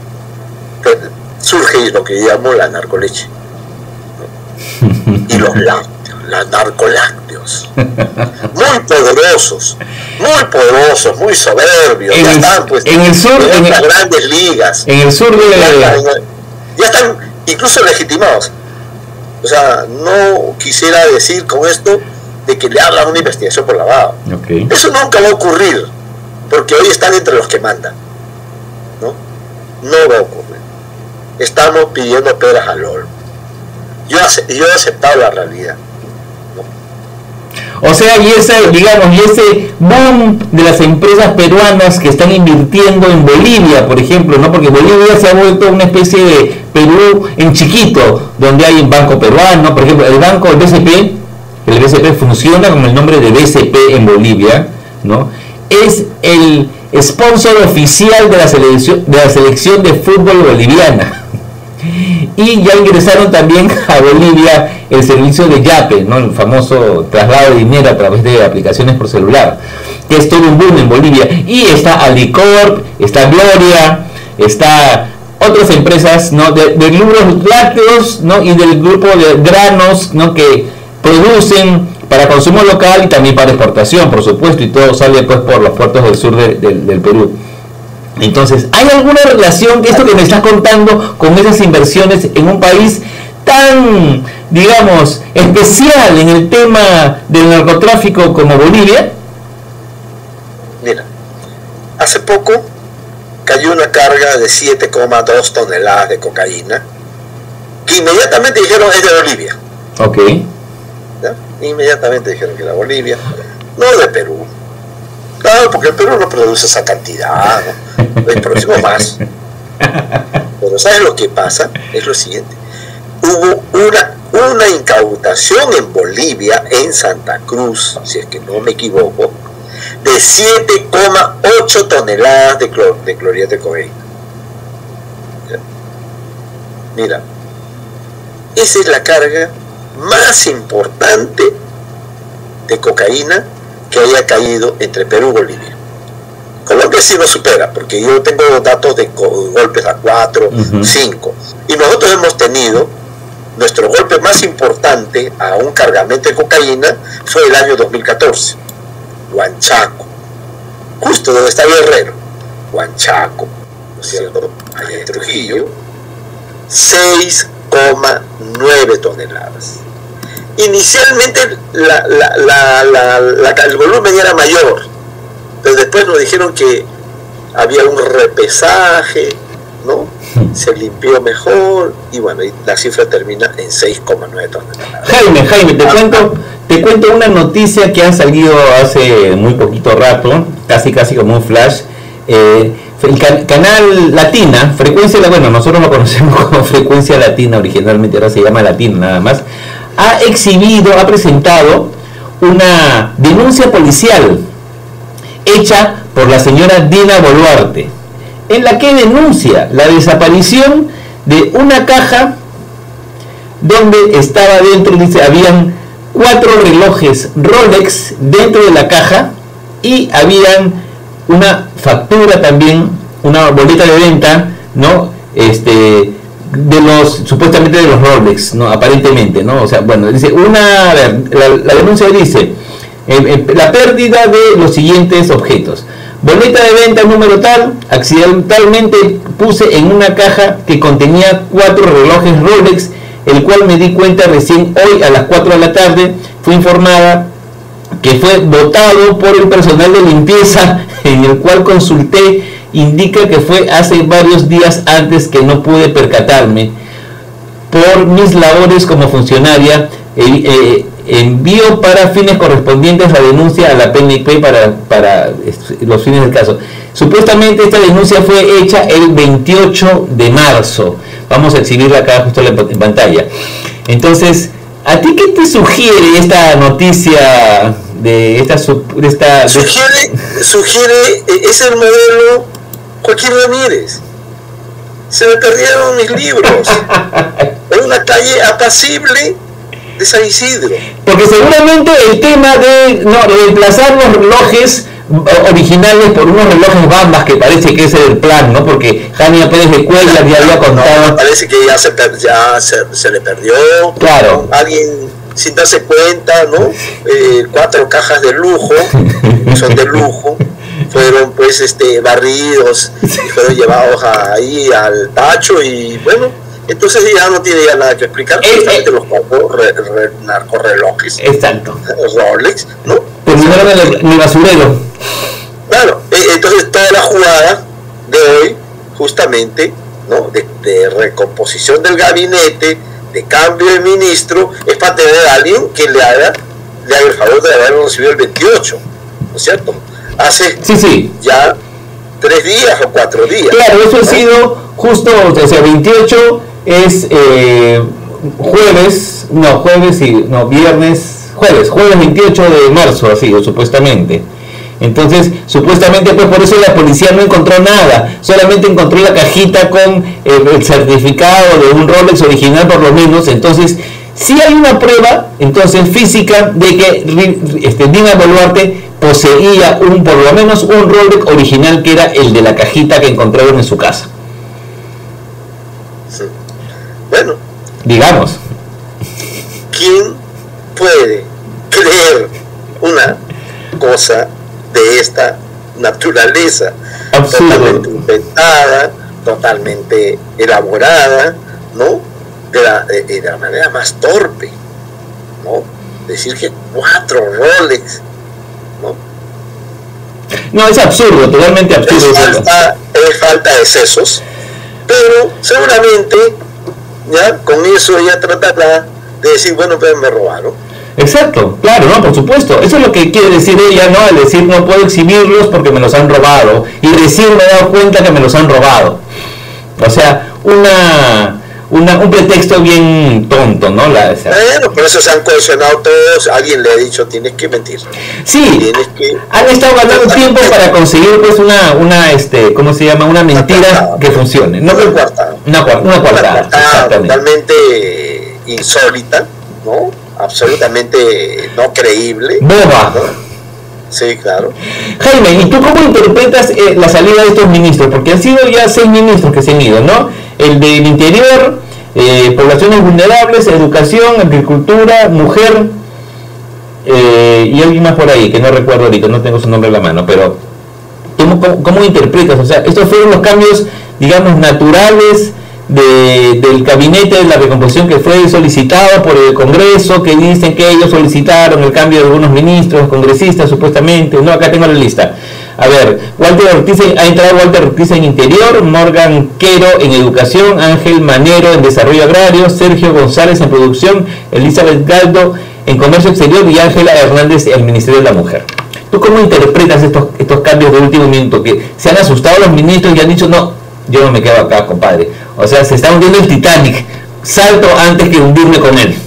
H: surge lo que llamo la narcoleche, ¿no? Y los lácteos, los narcolácteos, muy poderosos, muy poderosos, muy soberbios,
I: en
H: ya
I: el,
H: están pues
I: en el sur,
H: en,
I: en
H: las
I: el,
H: grandes ligas,
I: en el sur de
H: ya,
I: la...
H: están, ya están incluso legitimados. O sea, no quisiera decir con esto de que le hagan una investigación por lavado.
I: Okay.
H: Eso nunca va a ocurrir, porque hoy están entre los que mandan, ¿no? No va a ocurrir. Estamos pidiendo peras al olmo. Yo, yo he aceptado la realidad, ¿no?
I: O sea, y ese, digamos, y ese boom de las empresas peruanas que están invirtiendo en Bolivia, por ejemplo, ¿no? Porque Bolivia se ha vuelto una especie de Perú en chiquito, donde hay un banco peruano, por ejemplo, el banco, el B C P, el B C P funciona con el nombre de B C P en Bolivia, ¿no? Es el sponsor oficial de la selección de la selección de fútbol boliviana. Y ya ingresaron también a Bolivia el servicio de Yape, ¿no? El famoso traslado de dinero a través de aplicaciones por celular, que es todo un boom en Bolivia. Y está Alicorp, está Gloria, está otras empresas, ¿no? de, de rubros lácteos, ¿no? Y del grupo de granos, ¿no? Que producen para consumo local y también para exportación, por supuesto, y todo sale pues por los puertos del sur de, de, del Perú. Entonces, ¿hay alguna relación, esto que me estás contando, con esas inversiones en un país tan, digamos, especial en el tema del narcotráfico como Bolivia?
H: Mira, hace poco cayó una carga de siete coma dos toneladas de cocaína que inmediatamente dijeron es de Bolivia.
I: Ok.
H: ¿Ya? Inmediatamente dijeron que era Bolivia, no de Perú. Claro, porque el Perú no produce esa cantidad, ¿no? El próximo más. Pero ¿sabes lo que pasa? Es lo siguiente. Hubo una, una incautación en Bolivia, en Santa Cruz, si es que no me equivoco, de siete coma ocho toneladas de, clor, de clorhidrato de cocaína. Mira, esa es la carga más importante de cocaína que haya caído entre Perú y Bolivia. Colombia sí lo supera, porque yo tengo datos de golpes a cuatro, cinco, uh-huh. Y nosotros hemos tenido nuestro golpe más importante a un cargamento de cocaína fue el año dos mil catorce, Huanchaco, justo donde está Guerrero, Huanchaco, ¿no es cierto?, allá en Trujillo, seis coma nueve toneladas. Inicialmente la, la, la, la, la, el volumen era mayor, pero después nos dijeron que había un repesaje, ¿no? Se limpió mejor y bueno, y la cifra termina en seis coma nueve toneladas.
I: Jaime, Jaime, te cuento, te cuento una noticia que ha salido hace muy poquito rato, casi casi como un flash. Eh, el can canal Latina, frecuencia, bueno, nosotros lo conocemos como Frecuencia Latina originalmente, ahora se llama Latina nada más, ha exhibido, ha presentado una denuncia policial hecha por la señora Dina Boluarte, en la que denuncia la desaparición de una caja donde estaba dentro, dice, habían cuatro relojes Rolex dentro de la caja y habían una factura también, una boleta de venta, ¿no? Este, de los, supuestamente de los Rolex, ¿no? Aparentemente, ¿no? O sea, bueno, dice, una, a ver, la, la denuncia dice, eh, eh, la pérdida de los siguientes objetos. Boleta de venta número tal, accidentalmente puse en una caja que contenía cuatro relojes Rolex, el cual me di cuenta recién hoy a las cuatro de la tarde, fui informada que fue botado por el personal de limpieza, en el cual consulté, indica que fue hace varios días antes que no pude percatarme. Por mis labores como funcionaria, eh, eh, envío para fines correspondientes la denuncia a la P N P para, para los fines del caso. Supuestamente esta denuncia fue hecha el veintiocho de marzo. Vamos a exhibirla acá justo en pantalla. Entonces, ¿a ti qué te sugiere esta noticia de esta... De esta
H: sugiere, de... sugiere, es el modelo Joaquín Ramírez. Se me perdieron mis libros. En una calle apacible de San Isidro.
I: Porque seguramente el tema de no reemplazar los relojes originales por unos relojes Bambas, que parece que ese es el plan, ¿no? Porque Jania Pérez de Cuellar ya había contado.
H: No, parece que ya se ya se, se le perdió.
I: Claro.
H: Alguien sin darse cuenta, ¿no? Eh, cuatro cajas de lujo, son de lujo, fueron pues este barridos y fueron llevados a, ahí al tacho y bueno, entonces ya no tiene ya nada que explicar, justamente eh, los cuatro re, re, narcorrelojes.
I: Exacto.
H: Rolex, ¿no?
I: Terminaron en el, en el basurero.
H: Claro, eh, entonces toda la jugada de hoy, justamente, ¿no? De, de recomposición del gabinete, de cambio de ministro, es para tener a alguien que le haga, le haga el favor de haberlo recibido el veintiocho, ¿no es cierto? Hace
I: sí, sí.
H: ya tres días o cuatro días.
I: Claro, eso ¿no? ha sido justo, o sea, veintiocho es eh, jueves, no, jueves y, no, viernes, jueves, jueves veintiocho de marzo ha sido, supuestamente. Entonces, supuestamente, pues por eso la policía no encontró nada, solamente encontró la cajita con el, el certificado de un Rolex original por lo menos. Entonces, sí hay una prueba, entonces, física de que este, Dina Boluarte poseía un, por lo menos un Rolex original, que era el de la cajita que encontraron en su casa.
H: Sí. Bueno,
I: digamos,
H: ¿quién puede creer una cosa de esta naturaleza?
I: Absurdo.
H: Totalmente inventada, totalmente elaborada, ¿no? De la, de, de la manera más torpe, ¿no? Decir que cuatro Rolex, ¿no?
I: No, es absurdo, totalmente absurdo.
H: Es falta, es falta de sesos, pero seguramente ya con eso ella tratará de decir, bueno, pues me robaron.
I: Exacto, claro, no, por supuesto. Eso es lo que quiere decir ella, ¿no? Al decir, no puedo exhibirlos porque me los han robado. Y recién me he dado cuenta que me los han robado. O sea, una, una un pretexto bien tonto, ¿no? La, o sea,
H: bueno, por eso se han cohesionado todos. Alguien le ha dicho, tienes que mentir.
I: Sí,
H: tienes que...
I: han estado ganando tiempo para conseguir, pues, una, una este, ¿cómo se llama? Una mentira que funcione. No,
H: una coartada.
I: Una, una coartada,
H: totalmente insólita, ¿no? Absolutamente no creíble.
I: Boba.
H: ¿No? Sí, claro.
I: Jaime, ¿y tú cómo interpretas eh, la salida de estos ministros? Porque han sido ya seis ministros que se han ido, ¿no? El del Interior, eh, poblaciones vulnerables, educación, agricultura, mujer, eh, y alguien más por ahí, que no recuerdo ahorita, no tengo su nombre en la mano, pero ¿cómo, cómo, cómo interpretas? O sea, estos fueron los cambios, digamos, naturales de, del gabinete de la recomposición que fue solicitado por el Congreso, que dicen que ellos solicitaron el cambio de algunos ministros, congresistas, supuestamente. No, acá tengo la lista. A ver, Walter Ortiz, ha entrado Walter Ortiz en Interior, Morgan Quero en Educación, Ángel Manero en Desarrollo Agrario, Sergio González en Producción, Elizabeth Galdo en Comercio Exterior y Ángela Hernández en el Ministerio de la Mujer. ¿Tú cómo interpretas estos, estos cambios de último minuto? Que se han asustado los ministros y han dicho, no, yo no me quedo acá, compadre. O sea, se está hundiendo el Titanic, salto antes que hundirme con él.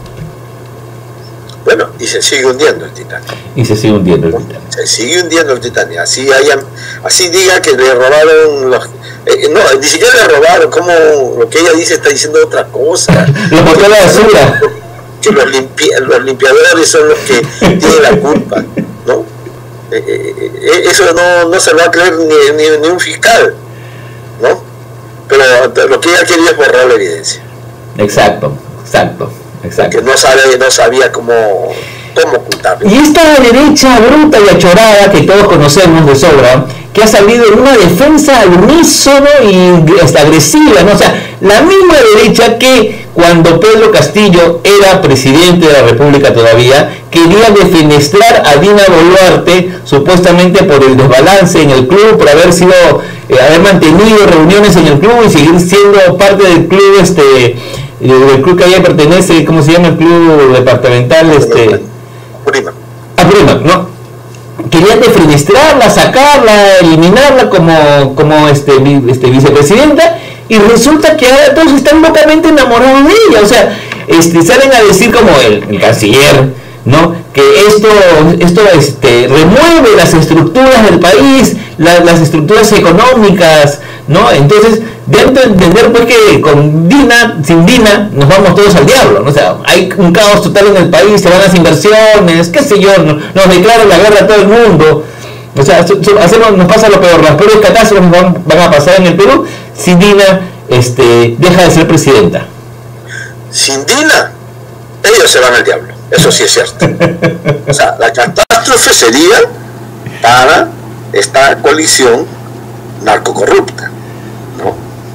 H: Bueno, y se sigue hundiendo el Titanic.
I: Y se sigue hundiendo el Titanic.
H: Se sigue hundiendo el Titanic. Así hayan, así diga que le robaron los... Eh, no, ni siquiera le robaron, como lo que ella dice está diciendo otra cosa.
I: Lo botó a la basura.
H: Que los, limpi los limpiadores son los que tienen la culpa, ¿no? Eh, eh, eso no, no se lo va a creer ni, ni, ni un fiscal, ¿no? Pero lo que ella quería es borrar la evidencia.
I: Exacto, exacto. Exacto.
H: Que no sabe, no sabía cómo, cómo ocultarlo.
I: Y esta derecha bruta y achorada que todos conocemos de sobra, que ha salido en una defensa al unísono y hasta agresiva, ¿no? O sea, la misma derecha que cuando Pedro Castillo era presidente de la República todavía, quería defenestrar a Dina Boluarte, supuestamente por el desbalance en el club, por haber sido, eh, haber mantenido reuniones en el club y seguir siendo parte del club, este... del club que a ella pertenece, ¿cómo se llama el club departamental? Este,
H: Prima.
I: Ah, Prima, ¿no? Querían defenestrarla, sacarla, eliminarla como, como este, este vicepresidenta, y resulta que ahora todos están locamente enamorados de ella. O sea, este, salen a decir como el, el canciller, ¿no? Que esto, esto este, remueve las estructuras del país, la, las estructuras económicas, ¿no? Entonces, deben entender pues que con Dina, sin Dina, nos vamos todos al diablo, ¿no? O sea, hay un caos total en el país, se van las inversiones, qué sé yo, no, nos declaran la guerra a todo el mundo. O sea, so, so, hacemos, nos pasa lo peor, las peores catástrofes van, van a pasar en el Perú si Dina este, deja de ser presidenta.
H: Sin Dina, ellos se van al diablo, eso sí es cierto. O sea, la catástrofe sería para esta coalición narcocorrupta, ¿no?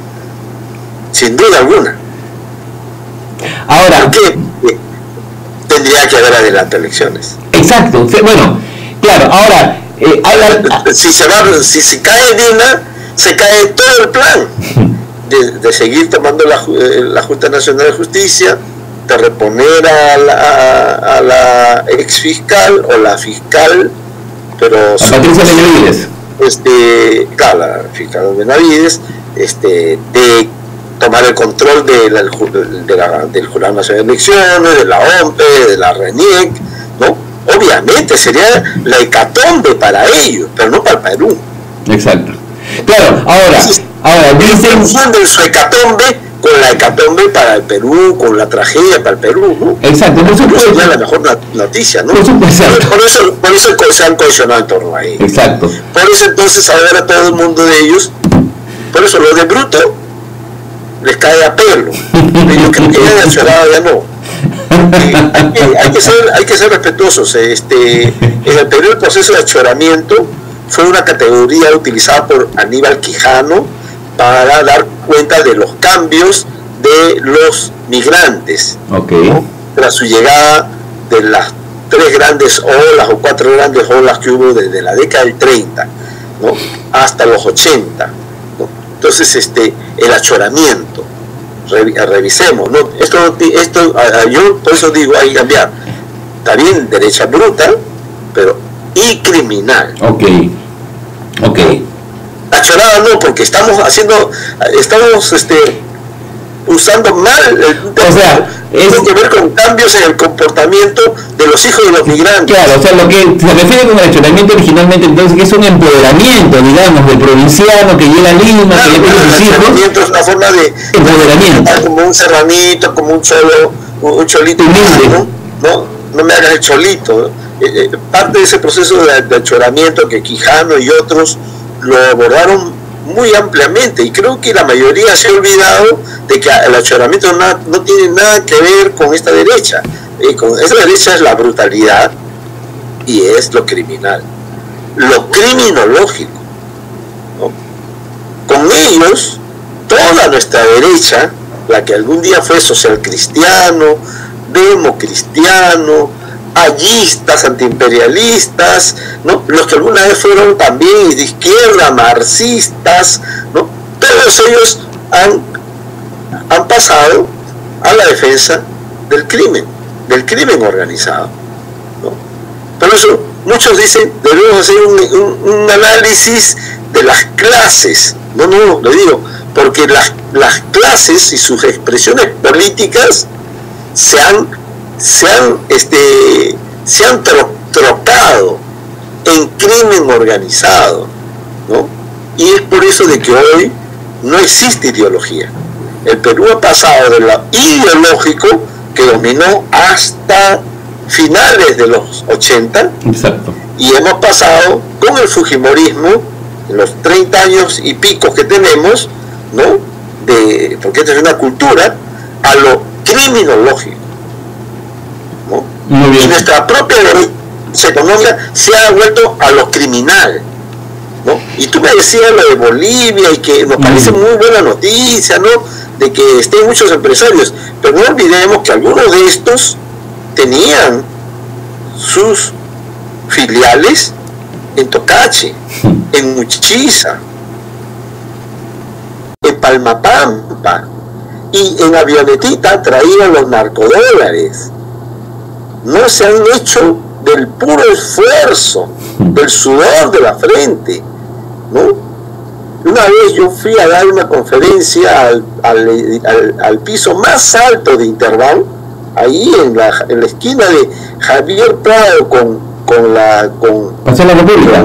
H: Sin duda alguna.
I: Ahora,
H: ¿por qué? Tendría que haber adelante elecciones.
I: Exacto, bueno, claro, ahora eh, hay la...
H: si se va, si se cae Dina, se cae todo el plan de, de seguir tomando la, la Junta Nacional de Justicia, de reponer a la, a la ex fiscal o la fiscal, pero
I: a Patricia Benavides,
H: este, claro, la fiscal Benavides, este, de tomar el control de la, de la, del Jurado Nacional de Elecciones, de la O M P E, de la RENIEC, ¿no? Obviamente sería la hecatombe para ellos, pero no para el Perú.
I: Exacto. Claro, ahora, Entonces, ahora dicen
H: confunden su hecatombe con la hecatombe para el Perú, con la tragedia para el Perú, ¿no?
I: Exacto, por eso
H: sería la mejor noticia, ¿no?
I: Por,
H: por, por eso, por eso se han cohesionado en torno a ellos.
I: Exacto.
H: Por eso entonces ahora todo el mundo de ellos, por eso lo de bruto les cae a pelo. Yo creo que ya de achorada ya no. Eh, hay, que, hay, que ser, hay que ser respetuosos. Este, en el Perú el proceso de achoramiento fue una categoría utilizada por Aníbal Quijano para dar cuenta de los cambios de los migrantes,
I: okay,
H: ¿no? Tras su llegada de las tres grandes olas o cuatro grandes olas que hubo desde la década del treinta, ¿no? Hasta los ochenta, ¿no? Entonces este, el achoramiento, revisemos, ¿no? Esto, esto, yo por eso digo, hay que cambiar. Está bien, derecha bruta, pero y criminal.
I: Ok, ok.
H: Achorada no, porque estamos haciendo, estamos este, usando mal el,
I: o sea,
H: tiene
I: es,
H: que ver con cambios en el comportamiento de los hijos de los migrantes.
I: Claro, o sea, lo que se refiere con el achoramiento originalmente, entonces, que es un empoderamiento, digamos, del provinciano que llega a Lima, claro, que
H: claro,
I: tiene sus hijos.
H: Es una forma de
I: empoderamiento,
H: como un serranito, como un cholo, un cholito, ¿no? ¿no? No me hagas el cholito. Eh, eh, parte de ese proceso de, de achoramiento que Quijano y otros lo abordaron muy ampliamente, y creo que la mayoría se ha olvidado de que el achoramiento no, no tiene nada que ver con esta derecha. Eh, con esta derecha es la brutalidad y es lo criminal, lo criminológico, ¿no? Con ellos, toda nuestra derecha, la que algún día fue social cristiano, democristiano, allistas, antiimperialistas, ¿no? Los que alguna vez fueron también de izquierda, marxistas, ¿no? Todos ellos han, han pasado a la defensa del crimen, del crimen organizado, ¿no? Por eso muchos dicen, debemos hacer un, un, un análisis de las clases. No, no, lo digo, porque las, las clases y sus expresiones políticas se han, se han, este, se han tro, trocado en crimen organizado, ¿no? Y es por eso de que hoy no existe ideología. El Perú ha pasado de lo ideológico, que dominó hasta finales de los ochenta. Exacto. Y hemos pasado con el fujimorismo, en los treinta años y pico que tenemos, ¿no? De, porque esta es una cultura, a lo criminológico, ¿no? Muy bien. Y nuestra propia derecha económica se ha vuelto a lo criminal, ¿no? Y tú me decías lo de Bolivia, y que nos parece muy buena noticia, ¿no? De que estén muchos empresarios, pero no olvidemos que algunos de estos tenían sus filiales en Tocache, en Uchiza, en Palmapampa, y en avionetita traían los narcodólares. No se han hecho del puro esfuerzo, del sudor de la frente, ¿no? Una vez yo fui a dar una conferencia al, al, al, al piso más alto de Interbank, ahí en la, en la esquina de Javier Prado con, con la... con
I: ¿Pasó la República?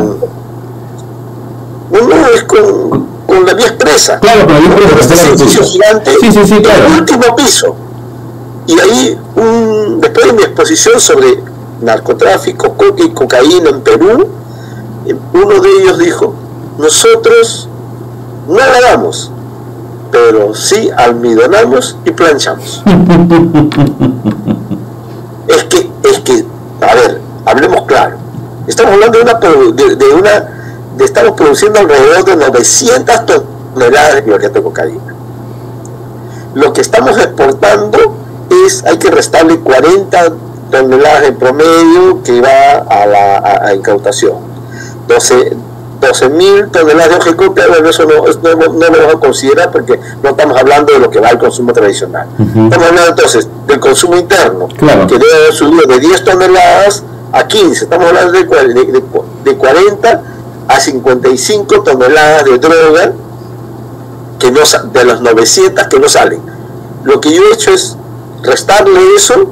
H: No, no, es con, con la vía expresa.
I: Claro, con la vía expresa.
H: Este edificio gigante,
I: sí, sí, sí, claro.
H: El último piso. Y ahí, un, después de mi exposición sobre narcotráfico, coca y cocaína en Perú, uno de ellos dijo, nosotros no lavamos, pero sí almidonamos y planchamos. es que, es que, a ver, hablemos claro. Estamos hablando de una, de, de una, de estamos produciendo alrededor de novecientas toneladas de clorhidrato de cocaína. Lo que estamos exportando es, hay que restarle cuarenta toneladas en promedio que va a la a, a incautación. doce mil toneladas de hoja de coca, bueno, eso no, no, no, no lo vamos a considerar porque no estamos hablando de lo que va al consumo tradicional. Uh-huh. Estamos hablando entonces del consumo interno, claro, que debe haber subido de diez toneladas a quince. Estamos hablando de, de, de, de cuarenta a cincuenta y cinco toneladas de droga que no, de las novecientas que no salen. Lo que yo he hecho es restarle eso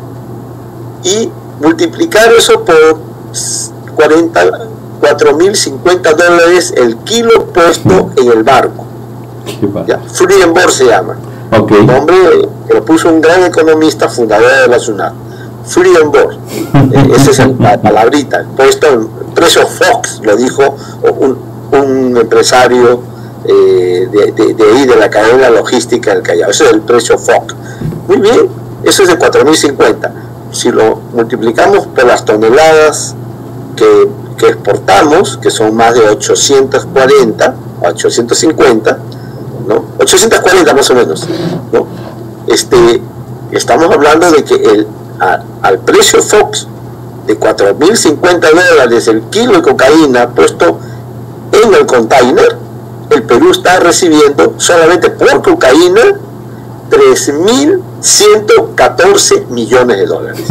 H: y multiplicar eso por cuarenta, cuatro mil cincuenta dólares el kilo puesto en el barco. ¿Ya? Free on board se llama. Okay. El nombre que lo puso un gran economista, fundador de la SUNAT. Free on board. eh, esa es la palabrita. Puesto en precio Fox, lo dijo un, un empresario eh, de, de, de ahí, de la cadena logística del Callao. Ese es el precio Fox. Muy bien, eso es de cuatro mil cincuenta. Si lo multiplicamos por las toneladas que que exportamos, que son más de ochocientos cuarenta, ochocientos cincuenta, ¿no? ochocientos cuarenta más o menos, ¿no? Este, estamos hablando de que el, a, al precio Fox de cuatro mil cincuenta dólares el kilo de cocaína puesto en el container, el Perú está recibiendo solamente por cocaína tres mil ciento catorce millones de dólares.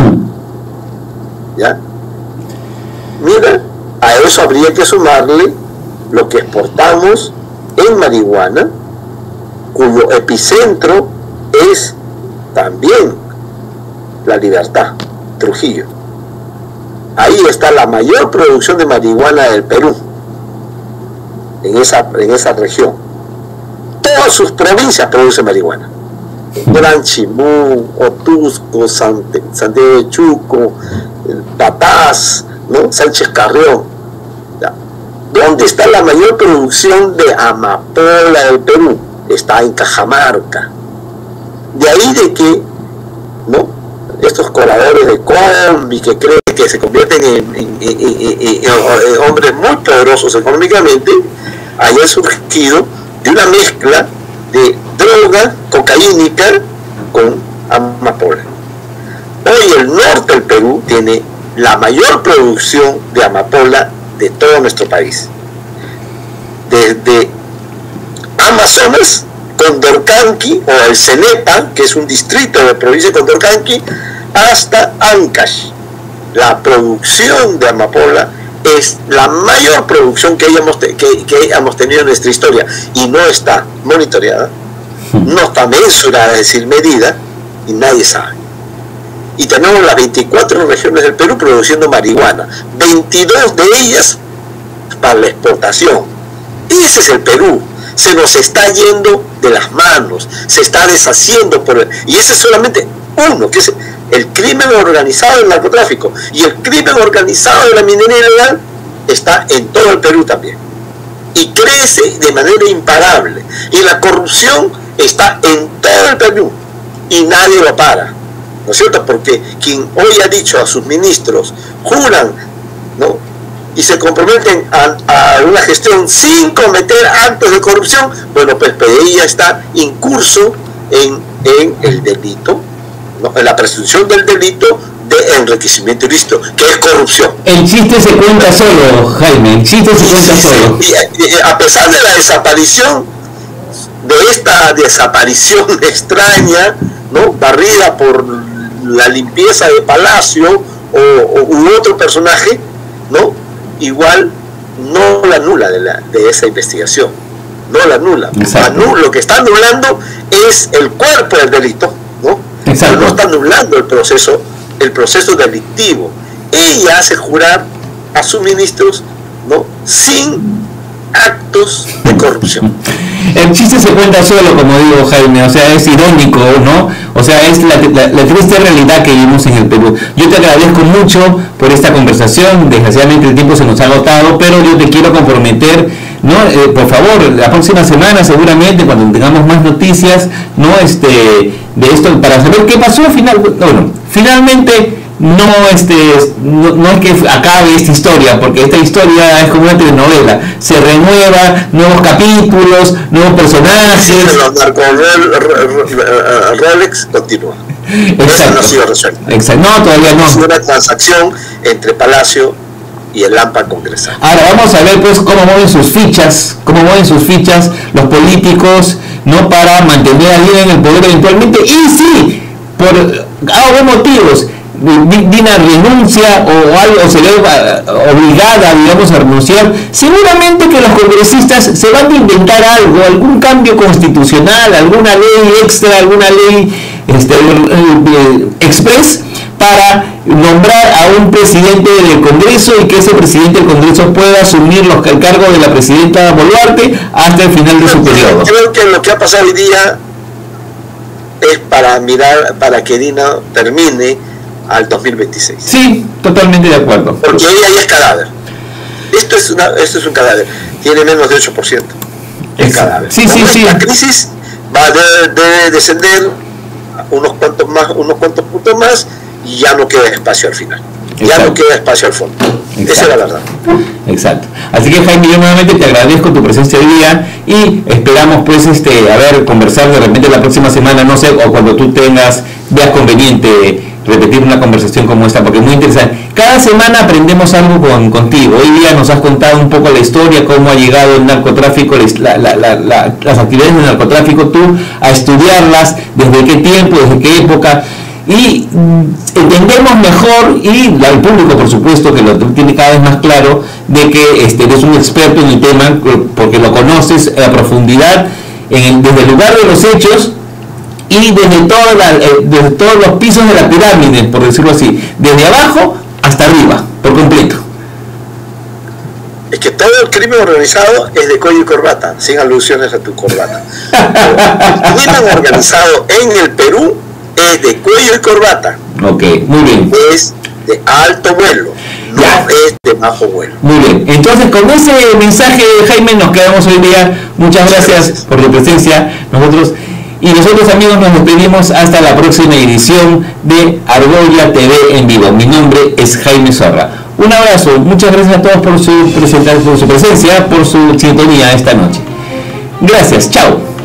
H: ¿Ya? Mira, a eso habría que sumarle lo que exportamos en marihuana, cuyo epicentro es también La Libertad, Trujillo. Ahí está la mayor producción de marihuana del Perú, en esa, en esa región. Todas sus provincias producen marihuana. Gran Chimú, Otusco, Sante, Santiago de Chuco, Patás, ¿no? Sánchez Carrión. Ya. ¿Dónde está la mayor producción de amapola del Perú? Está en Cajamarca. De ahí de que, ¿no?, estos coladores de combi que creen que se convierten en, en, en, en, en, en hombres muy poderosos económicamente, hayan surgido de una mezcla de droga cocaínica con amapola. Hoy el norte del Perú tiene la mayor producción de amapola de todo nuestro país. Desde Amazonas, Condorcanqui, o el Cenepa, que es un distrito de la provincia de Condorcanqui, hasta Ancash. La producción de amapola es la mayor producción que hayamos, te, que, que hayamos tenido en nuestra historia, y no está monitoreada, no está mensurada, es decir, medida, y nadie sabe. Y tenemos las veinticuatro regiones del Perú produciendo marihuana, veintidós de ellas para la exportación. Ese es el Perú. Se nos está yendo de las manos, se está deshaciendo por el, y ese es solamente uno, que es el crimen organizado del narcotráfico, y el crimen organizado de la minería ilegal está en todo el Perú también, y crece de manera imparable, y la corrupción está en todo el Perú, y nadie lo para, ¿no es cierto? Porque quien hoy ha dicho a sus ministros, juran, ¿no?, y se comprometen a, a una gestión sin cometer actos de corrupción, bueno, pues P D I ya está incurso en, en el delito, ¿no?, en la presunción del delito de enriquecimiento ilícito, que es corrupción.
I: El chiste se cuenta solo, Jaime, el chiste se cuenta
H: sí,
I: solo.
H: Sí, y, y a pesar de la desaparición, de esta desaparición extraña, ¿no?, barrida por la limpieza de Palacio o, o u otro personaje, ¿no?, igual no la anula de, la, de esa investigación, no la anula. Anula, lo que está anulando es el cuerpo del delito, ¿no? Pero no está anulando el proceso, el proceso delictivo. Ella hace jurar a sus ministros, ¿no?, sin actos de corrupción.
I: El chiste se cuenta solo, como digo, Jaime, o sea, es irónico, ¿no? O sea, es la, la, la triste realidad que vivimos en el Perú. Yo te agradezco mucho por esta conversación, desgraciadamente el tiempo se nos ha agotado, pero yo te quiero comprometer, ¿no? Eh, por favor, la próxima semana seguramente, cuando tengamos más noticias, ¿no?, este, de esto, para saber qué pasó al final. Bueno, finalmente no, este, no, no es que acabe esta historia, porque esta historia es como una telenovela, se renueva, nuevos capítulos, nuevos personajes.
H: Sí, los narcos Rolex continúa. Eso no ha sido resuelto.
I: Exacto. No, todavía no.
H: Es una transacción entre Palacio y el AMPA congresal.
I: Ahora vamos a ver pues cómo mueven sus fichas, cómo mueven sus fichas los políticos, no, para mantener a alguien en el poder eventualmente, y sí, por algo motivos Dina renuncia o algo, o se ve obligada, digamos, a renunciar, seguramente que los congresistas se van a inventar algo, algún cambio constitucional, alguna ley extra, alguna ley este, eh, express, para nombrar a un presidente del Congreso y que ese presidente del Congreso pueda asumir los, el cargo de la presidenta Boluarte hasta el final de su periodo.
H: Creo que lo que ha pasado hoy día es para mirar, para que Dina termine al dos mil veintiséis.
I: Sí, totalmente de acuerdo.
H: Porque ella ya es cadáver. Esto es, una, esto es un cadáver. Tiene menos de ocho por ciento. Es cadáver.
I: Sí, sí, sí.
H: La crisis va a debe, debe descender unos cuantos más, unos cuantos puntos más, y ya no queda espacio al final. Ya Exacto. no queda espacio al fondo. Exacto. Esa es la verdad.
I: Exacto. Así que, Jaime, yo nuevamente te agradezco tu presencia hoy día y esperamos pues este a ver, conversar de repente la próxima semana, no sé, o cuando tú tengas, veas conveniente repetir una conversación como esta, porque es muy interesante. Cada semana aprendemos algo con, contigo. Hoy día nos has contado un poco la historia, cómo ha llegado el narcotráfico, la, la, la, la, las actividades del narcotráfico, tú a estudiarlas, desde qué tiempo, desde qué época, y entendemos mejor, y el público por supuesto que lo tiene cada vez más claro, de que este, eres un experto en el tema, porque lo conoces a profundidad, en el, desde el lugar de los hechos, y desde, toda la, eh, desde todos los pisos de la pirámide, por decirlo así, desde abajo hasta arriba, por completo.
H: Es que todo el crimen organizado es de cuello y corbata, sin alusiones a tu corbata. El crimen organizado en el Perú es de cuello y corbata.
I: Ok, muy bien.
H: Es de alto vuelo. No Ya. Este majo bueno.
I: Muy bien, entonces con ese mensaje, Jaime, nos quedamos hoy día. Muchas gracias, gracias por tu presencia. Nosotros y nosotros, amigos, nos despedimos hasta la próxima edición de Argolla T V en vivo. Mi nombre es Jaime Zorra. Un abrazo, muchas gracias a todos por su, por su presencia, por su sintonía esta noche. Gracias, chao.